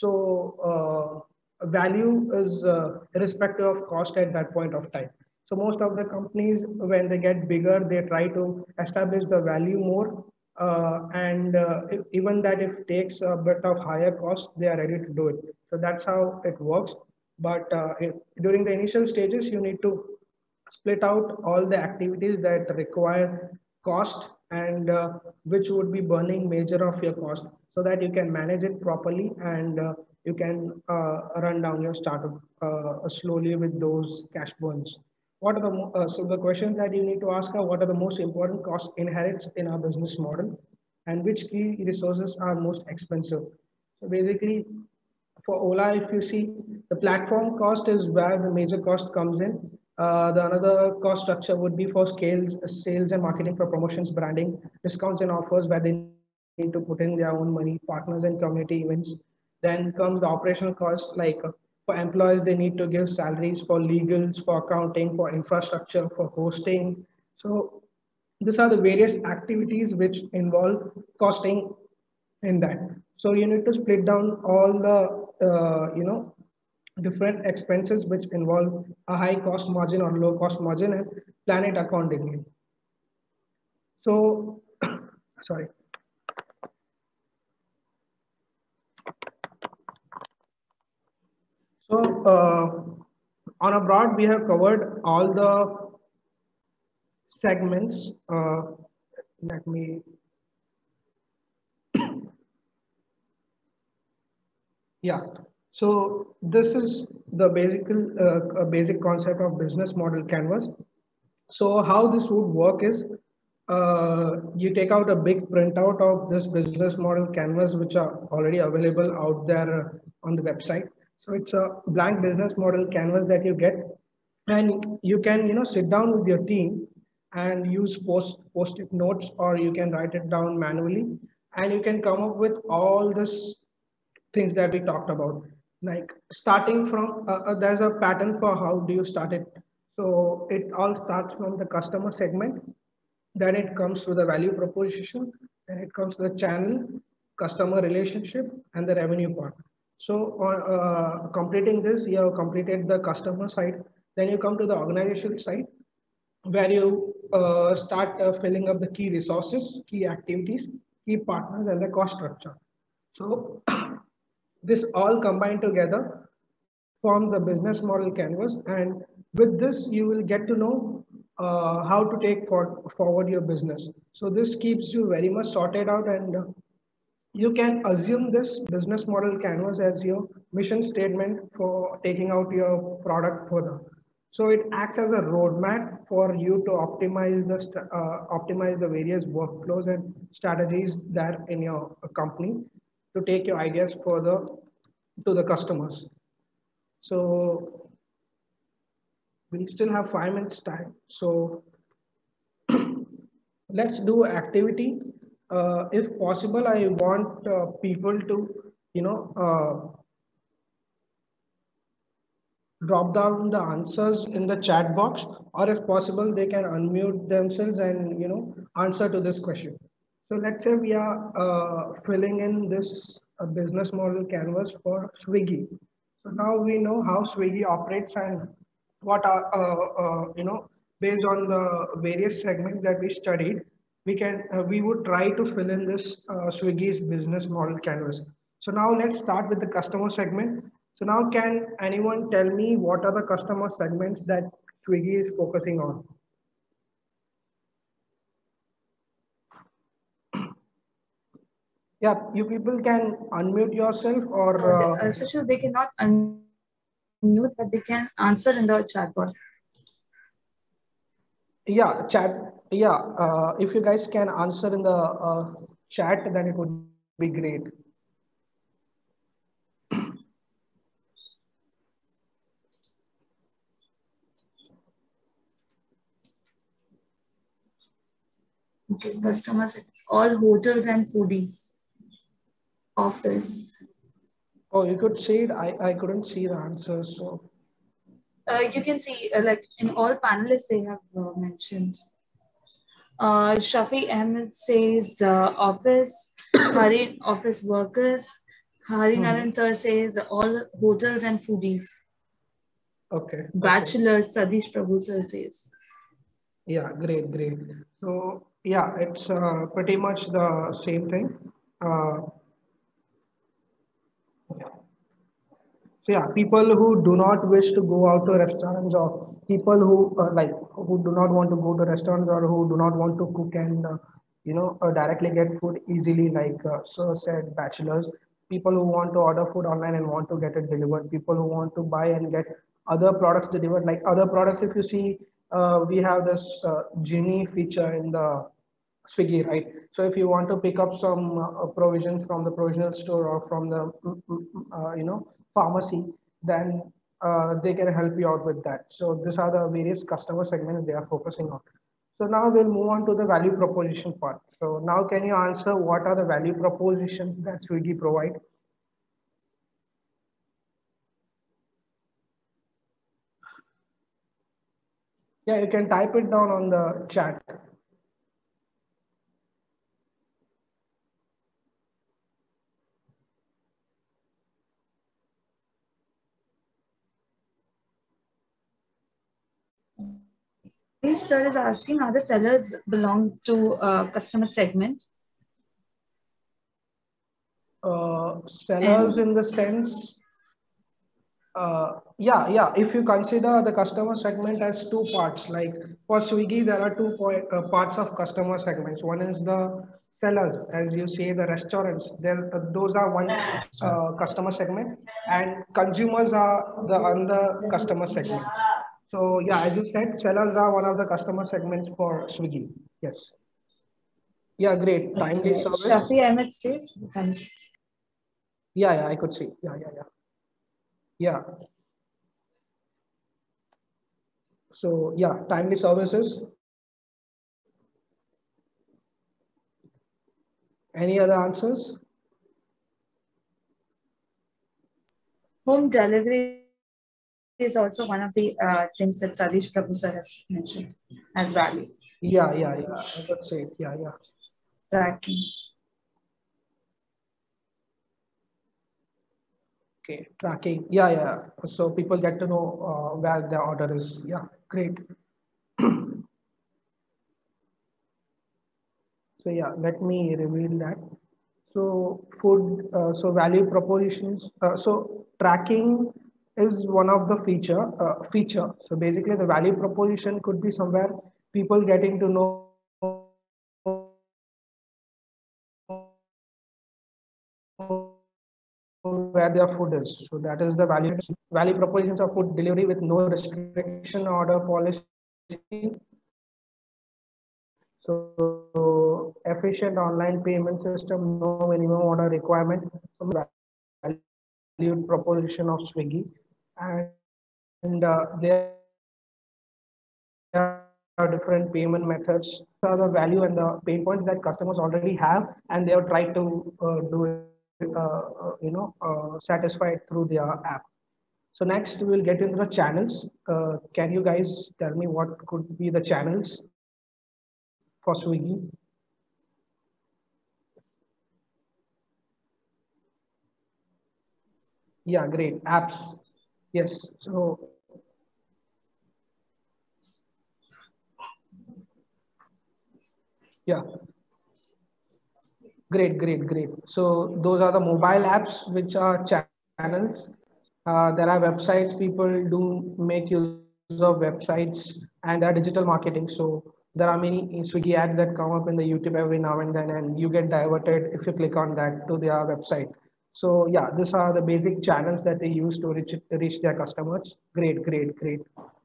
So uh, value is uh, irrespective of cost at that point of time. So most of the companies, when they get bigger, they try to establish the value more. Uh, and uh, if, even that if takes a bit of higher cost, they are ready to do it. So that's how it works. But uh, it, during the initial stages, you need to split out all the activities that require cost, and uh, which would be burning major of your cost, so that you can manage it properly, and uh, you can uh, run down your startup uh, slowly with those cash burns. What are the mo- uh, so the questions that you need to ask are: what are the most important costs inherent in our business model, and which key resources are most expensive? So basically, for Ola, if you see, the platform cost is where the major cost comes in. Uh, the another cost structure would be for scales, sales and marketing, for promotions, branding, discounts and offers, where they need to put in their own money, partners and community events. Then comes the operational cost, like uh, for employees, they need to give salaries, for legals, for accounting, for infrastructure, for hosting. So these are the various activities which involve costing in that. So you need to split down all the uh, you know different expenses which involve a high cost margin or low cost margin, and plan it accordingly. So sorry. So uh, on a broad, we have covered all the segments. Uh, let me Yeah. So this is the basic uh, basic concept of business model canvas. So how this would work is uh, you take out a big printout of this business model canvas, which are already available out there on the website. So it's a blank business model canvas that you get, and you can you know sit down with your team and use post post-it notes, or you can write it down manually, and you can come up with all this things that we talked about, like starting from uh, uh, there's a pattern for how do you start it. So it all starts from the customer segment, then it comes to the value proposition, then it comes to the channel, customer relationship, and the revenue part. So on uh, completing this, you have completed the customer side, then you come to the organization side, where you uh, start uh, filling up the key resources, key activities, key partners, and the cost structure. So this all combined together form the business model canvas, and with this you will get to know uh, how to take for, forward your business. So this keeps you very much sorted out, and uh, you can assume this business model canvas as your mission statement for taking out your product further. So it acts as a roadmap for you to optimize the uh, optimize the various workflows and strategies that in your company to take your ideas further to the customers. So we still have five minutes time. So let's do activity. Uh, if possible, I want uh, people to, you know, uh, drop down the answers in the chat box, or if possible, they can unmute themselves and, you know, answer to this question. So let's say we are uh, filling in this uh, business model canvas for Swiggy. So now we know how Swiggy operates and what are, uh, uh, you know, based on the various segments that we studied, we can, uh, we would try to fill in this uh, Swiggy's business model canvas. So now let's start with the customer segment. So now can anyone tell me what are the customer segments that Swiggy is focusing on? Yeah, you people can unmute yourself or. Uh, Uh, uh, Sushil, they cannot unmute, but they can answer in the chat box. Yeah, chat. Yeah, uh, if you guys can answer in the uh, chat, then it would be great. Okay, customers, all hotels and foodies, office. Oh, you could see it. I, I couldn't see the answers. So Uh, you can see, uh, like in all panelists, they have uh, mentioned. Uh, Shafi Ahmed says uh, office, Hari office workers. Hari Naran sir says all hotels and foodies. okay. Bachelors, okay. Sadish Prabhu sir says. Yeah, great, great. So yeah, it's uh, pretty much the same thing. Uh, So yeah, people who do not wish to go out to restaurants, or people who uh, like who do not want to go to restaurants, or who do not want to cook and uh, you know uh, directly get food easily, like uh, Sir said, bachelors, people who want to order food online and want to get it delivered, people who want to buy and get other products delivered, like other products. If you see, uh, we have this uh, Genie feature in the Swiggy, right? So if you want to pick up some uh, provisions from the provisional store or from the mm, mm, mm, uh, you know pharmacy, then uh, they can help you out with that. So these are the various customer segments they are focusing on. So now we'll move on to the value proposition part. So now can you answer what are the value propositions that Swiggy provide? Yeah, you can type it down on the chat. This sir is asking, are the sellers belong to a customer segment? Uh, sellers and in the sense, uh, yeah, yeah. If you consider the customer segment as two parts, like for Swiggy, there are two point, uh, parts of customer segments. One is the sellers, as you say, the restaurants. There, uh, those are one uh, customer segment, and consumers are the other customer segment. So yeah, as you said, sellers are one of the customer segments for Swiggy. Yes. Yeah, great. Timely Okay. service. Shafi Ahmed says, Yeah, yeah, I could see. Yeah, yeah, yeah. Yeah. So yeah, timely services. Any other answers? home delivery is also one of the uh, things that Sadish Prabhu sir has mentioned as value. Yeah, yeah, yeah. I could say it. Yeah, yeah. Tracking. Okay, tracking. Yeah, yeah. So people get to know uh, where their order is. Yeah, great. So yeah, let me reveal that. So food, uh, so value propositions. Uh, so tracking is one of the feature uh, feature. So basically, the value proposition could be somewhere people getting to know where their order is. where their food is. So that is the value value propositions of food delivery with no restriction order policy. So efficient online payment system, no minimum order requirement, valued proposition of Swiggy. And uh, there are different payment methods. These are the value and the pain points that customers already have, and they have tried to uh, do it, uh, uh, you know, uh, satisfy it through their app. So next we will get into the channels. Uh, can you guys tell me what could be the channels for Swiggy? Yeah, great. Apps. Yes. So yeah, great, great, great. So those are the mobile apps which are channels. Uh, there are websites. People do make use of websites, and there are digital marketing. So there are many Swiggy ads that come up in the YouTube every now and then, and you get diverted if you click on that to their website. So yeah, these are the basic channels that they use to reach reach their customers. Great, great, great.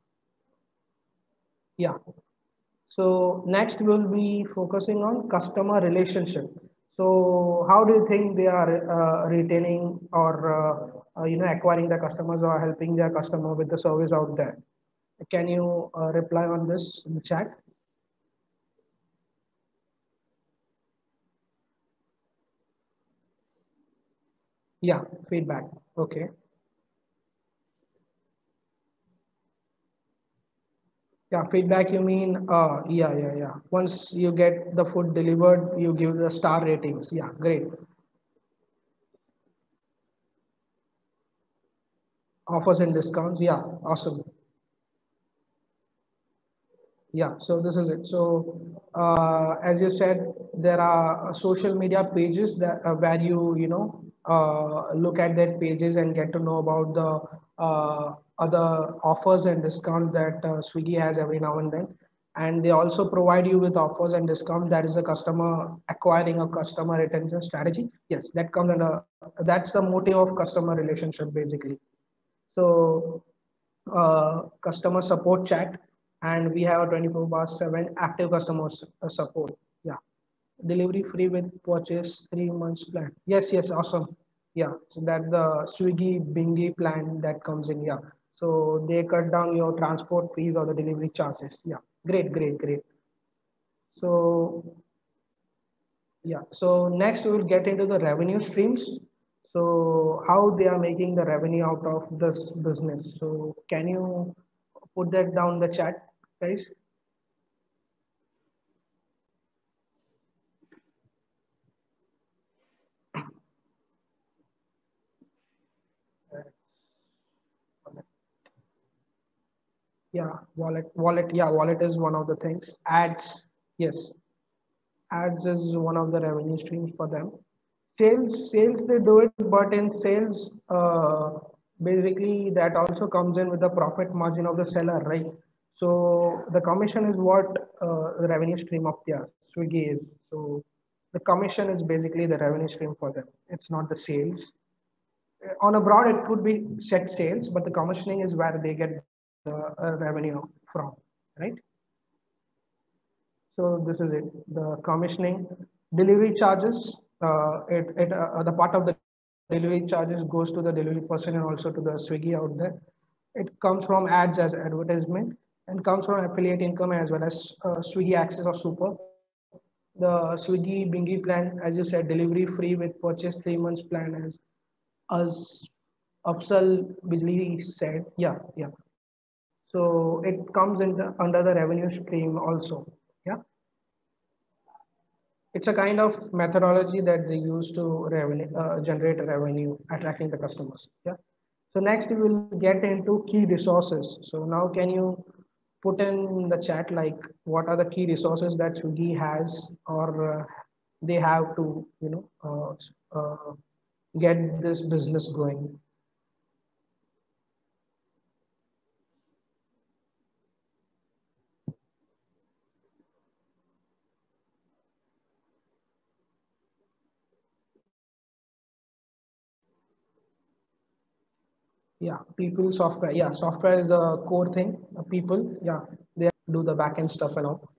Yeah. So next we'll be focusing on customer relationship. So how do you think they are uh, retaining or uh, uh, you know acquiring the customers or helping their customer with the service out there? Can you uh, reply on this in the chat? Yeah, feedback. Okay. Yeah, feedback you mean uh yeah, yeah, yeah. Once you get the food delivered, you give the star ratings. Yeah, great. Offers and discounts. Yeah, awesome. Yeah, so this is it. So, uh, as you said, there are social media pages that uh, where you you know uh, look at that pages and get to know about the uh, other offers and discounts that uh, Swiggy has every now and then, and they also provide you with offers and discounts. That is a customer acquiring a customer retention strategy. Yes, that comes under that's the motive of customer relationship basically. So uh, customer support chat, and we have a twenty-four bar seven active customer uh, support. Yeah, delivery free with purchase three months plan. Yes, yes, awesome. Yeah, so that the Swiggy Bingy plan that comes in. Yeah, so they cut down your transport fees or the delivery charges. Yeah, great, great, great. So yeah. So next we will get into the revenue streams. So how they are making the revenue out of this business. So can you put that down the chat, guys? Yeah, wallet, wallet. Yeah, wallet is one of the things. Ads, yes, ads is one of the revenue streams for them. Sales, sales they do it, but in sales, uh, basically that also comes in with the profit margin of the seller, right? So the commission is what uh, the revenue stream of their Swiggy is. So the commission is basically the revenue stream for them. It's not the sales. Uh, On a broad, it could be set sales, but the commissioning is where they get the uh, revenue from, right? So this is it. The commissioning, delivery charges. Uh, it, it uh, the part of the delivery charges goes to the delivery person and also to the Swiggy out there. It comes from ads as advertisement and comes from affiliate income as well as uh, Swiggy Access or Super. The Swiggy Bingy plan, as you said, delivery free with purchase three months plan as as Afsal Bijli said. Yeah, yeah. So it comes in the, under the revenue stream also. Yeah. It's a kind of methodology that they use to revenue, uh, generate revenue, attracting the customers. Yeah. So next we will get into key resources. So now can you put in the chat like what are the key resources that Swiggy has or uh, they have to you know uh, uh, get this business going? Yeah, people software. Yeah, software is the core thing. Uh, people, yeah, they do the back end stuff and all.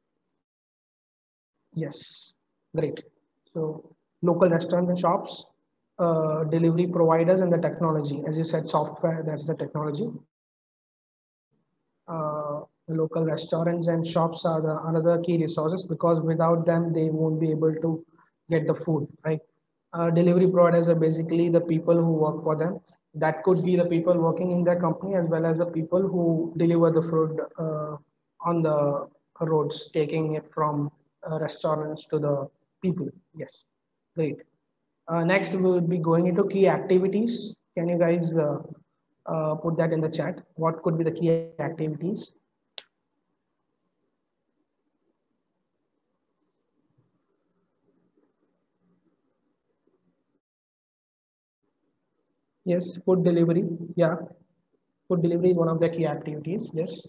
Yes, great. So local restaurants and shops, uh, delivery providers, and the technology. As you said, software, that's the technology. Uh, local restaurants and shops are the another key resources because without them they won't be able to get the food, right? Uh, delivery providers are basically the people who work for them. That could be the people working in their company as well as the people who deliver the food uh, on the roads, taking it from uh, restaurants to the people. Yes, great. Uh, next, we will be going into key activities. Can you guys uh, uh, put that in the chat? What could be the key activities? Yes, food delivery. Yeah, food delivery is one of the key activities. Yes,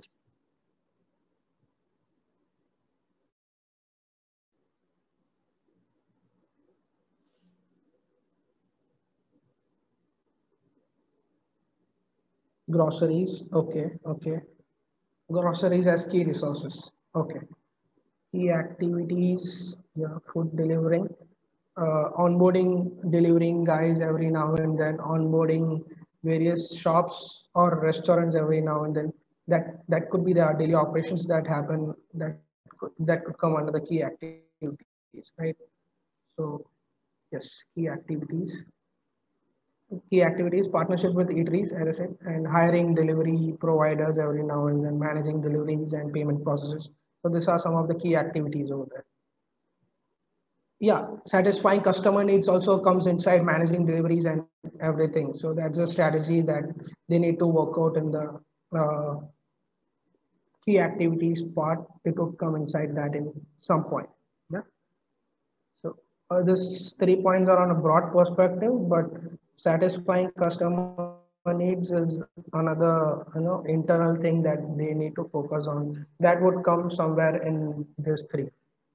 groceries. Okay, okay. Groceries as key resources. Okay. Key activities. Yeah, food delivering. Uh, onboarding, delivering guys every now and then. Onboarding various shops or restaurants every now and then. That that could be the daily operations that happen. That could, that could come under the key activities, right? So yes, key activities. Key activities, partnership with eateries, as I said, and hiring delivery providers every now and then, managing deliveries and payment processes. So these are some of the key activities over there. Yeah, satisfying customer needs also comes inside managing deliveries and everything. So that's a strategy that they need to work out in the uh, key activities part. It would come inside that in some point. Yeah. So uh, this three points are on a broad perspective, but satisfying customer needs is another you know internal thing that they need to focus on. That would come somewhere in these three. Yeah.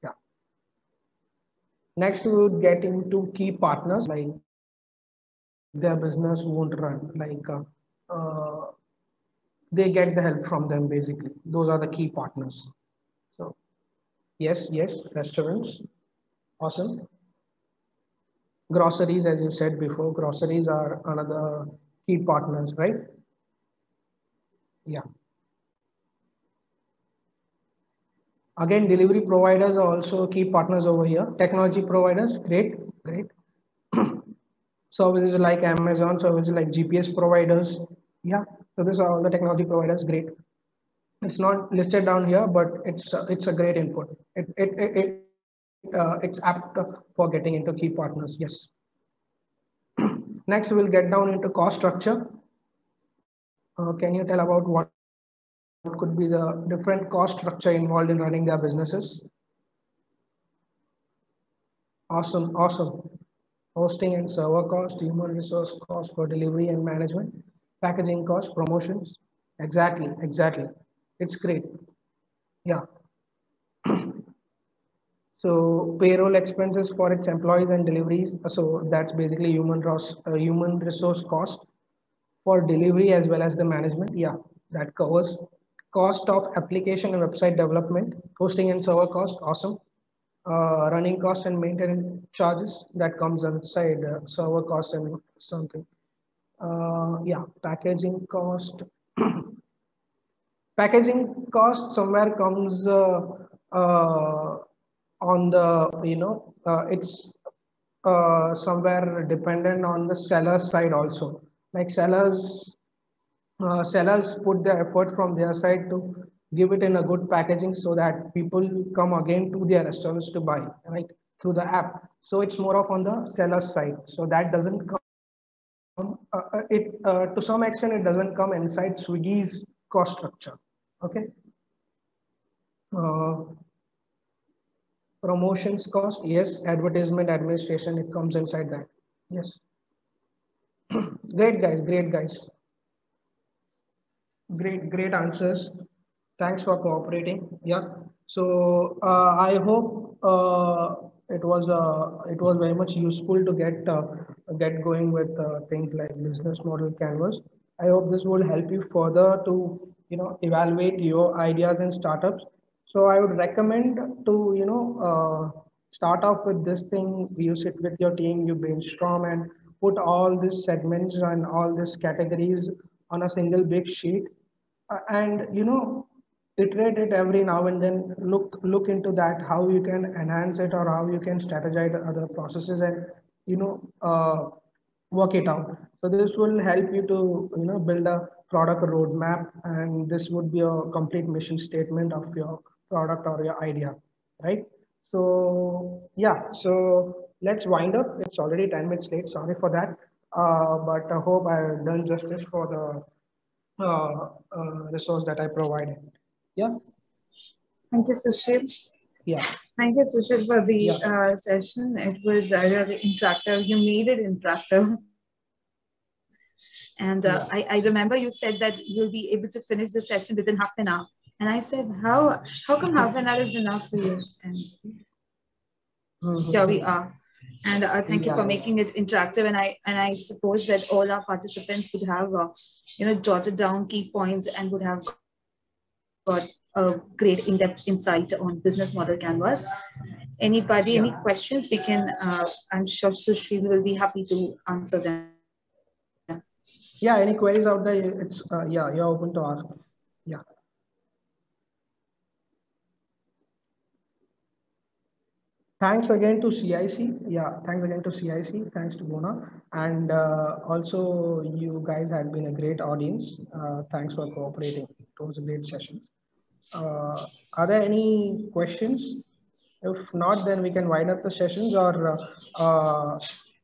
Next, we would get into key partners like their business won't run. Like uh, uh, they get the help from them basically. Those are the key partners. So yes, yes, restaurants, awesome. Groceries, as you said before, groceries are another key partners, right? Yeah. Again, delivery providers are also key partners over here. Technology providers, great, great. Services like Amazon, services like G P S providers. Yeah, so these are all the technology providers, great. It's not listed down here, but it's uh, it's a great input. It it it, it uh, it's apt for getting into key partners. Yes. Next, we'll get down into cost structure. Uh, can you tell about what could be the different cost structure involved in running their businesses? Awesome, awesome. Hosting and server cost, human resource cost for delivery and management, packaging cost, promotions. Exactly, exactly. It's great. Yeah. So payroll expenses for its employees and deliveries. So that's basically human resource, uh, human resource cost for delivery as well as the management. Yeah, that covers cost of application and website development, hosting and server cost. Awesome. Uh, running costs and maintenance charges that comes inside uh, server cost and something. Uh, yeah, packaging cost. Packaging cost somewhere comes uh, uh, on the you know uh, it's uh, somewhere dependent on the seller side also. Like sellers uh, sellers put the effort from their side to give it in a good packaging so that people come again to their restaurants to buy, right, through the app. So it's more of on the seller side, so that doesn't come uh, uh, it uh, to some extent it doesn't come inside Swiggy's cost structure. Okay. uh, Promotions cost, yes. Advertisement administration, it comes inside that. Yes. Great guys, great guys. Great, great answers. Thanks for cooperating. Yeah. So uh, I hope uh, it was uh, it was very much useful to get uh, get going with uh, things like business model canvas. I hope this will help you further to, you know, evaluate your ideas in startups. So I would recommend to, you know, uh, start off with this thing. You sit with your team, you brainstorm and put all these segments and all these categories on a single big sheet. Uh, and, you know, iterate it every now and then. Look, look into that, how you can enhance it or how you can strategize other processes and, you know, uh, work it out. So this will help you to, you know, build a product roadmap, and this would be a complete mission statement of your product or your idea, right? So yeah, so let's wind up. It's already ten minutes late. Sorry for that, uh, but I hope I've done justice for the uh, uh, resource that I provided. Yeah, Thank you, Sushil. yeah, Thank you, Sushil, for the yeah. uh, session. It was uh, really interactive. You made it interactive. And uh, Yeah. I, I remember you said that you'll be able to finish the session within half an hour. And I said, how, how come half an hour is enough for you? And here we Mm-hmm. are. And uh, thank you for Yeah, making it interactive. And I and I suppose that all our participants would have, uh, you know, jotted down key points and would have got a great in-depth insight on business model canvas. Anybody, any yeah, questions? We can. Uh, I'm sure Sushil will be happy to answer them. yeah. Any queries out there? It's uh, yeah, you're open to ask. Yeah. Thanks again to C I C. Yeah, thanks again to C I C. Thanks to Bona. And uh, also, you guys had been a great audience. Uh, thanks for cooperating. It was a great session. Uh, are there any questions? If not, then we can wind up the sessions, or uh, uh,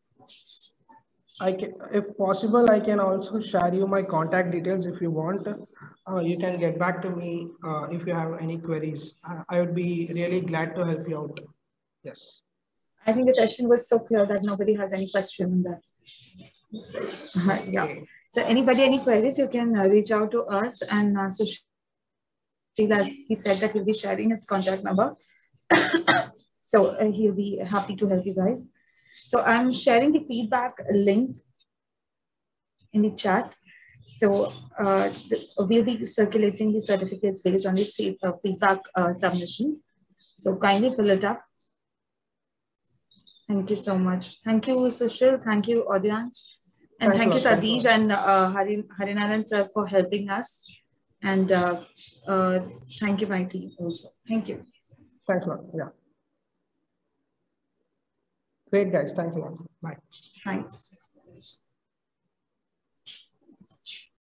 I can, if possible, I can also share you my contact details if you want. Uh, you can get back to me uh, if you have any queries. I, I would be really glad to help you out. Yes. I think the session was so clear that nobody has any question on that. So, uh, yeah. Okay. So anybody, any queries, you can uh, reach out to us. And uh, Sushil, as he said, that he'll be sharing his contact number. So uh, he'll be happy to help you guys. So I'm sharing the feedback link in the chat. So uh, we'll be circulating the certificates based on the uh, feedback uh, submission. So kindly fill it up. Thank you so much. Thank you, Sushil. Thank you, audience. And Thanks thank you, lot, Sadish and uh, Harin, Harinaran sir for helping us. And uh, uh, thank you, my team also. Thank you. Thanks a lot. Yeah. Great, guys. Thanks a lot. Bye. Thanks.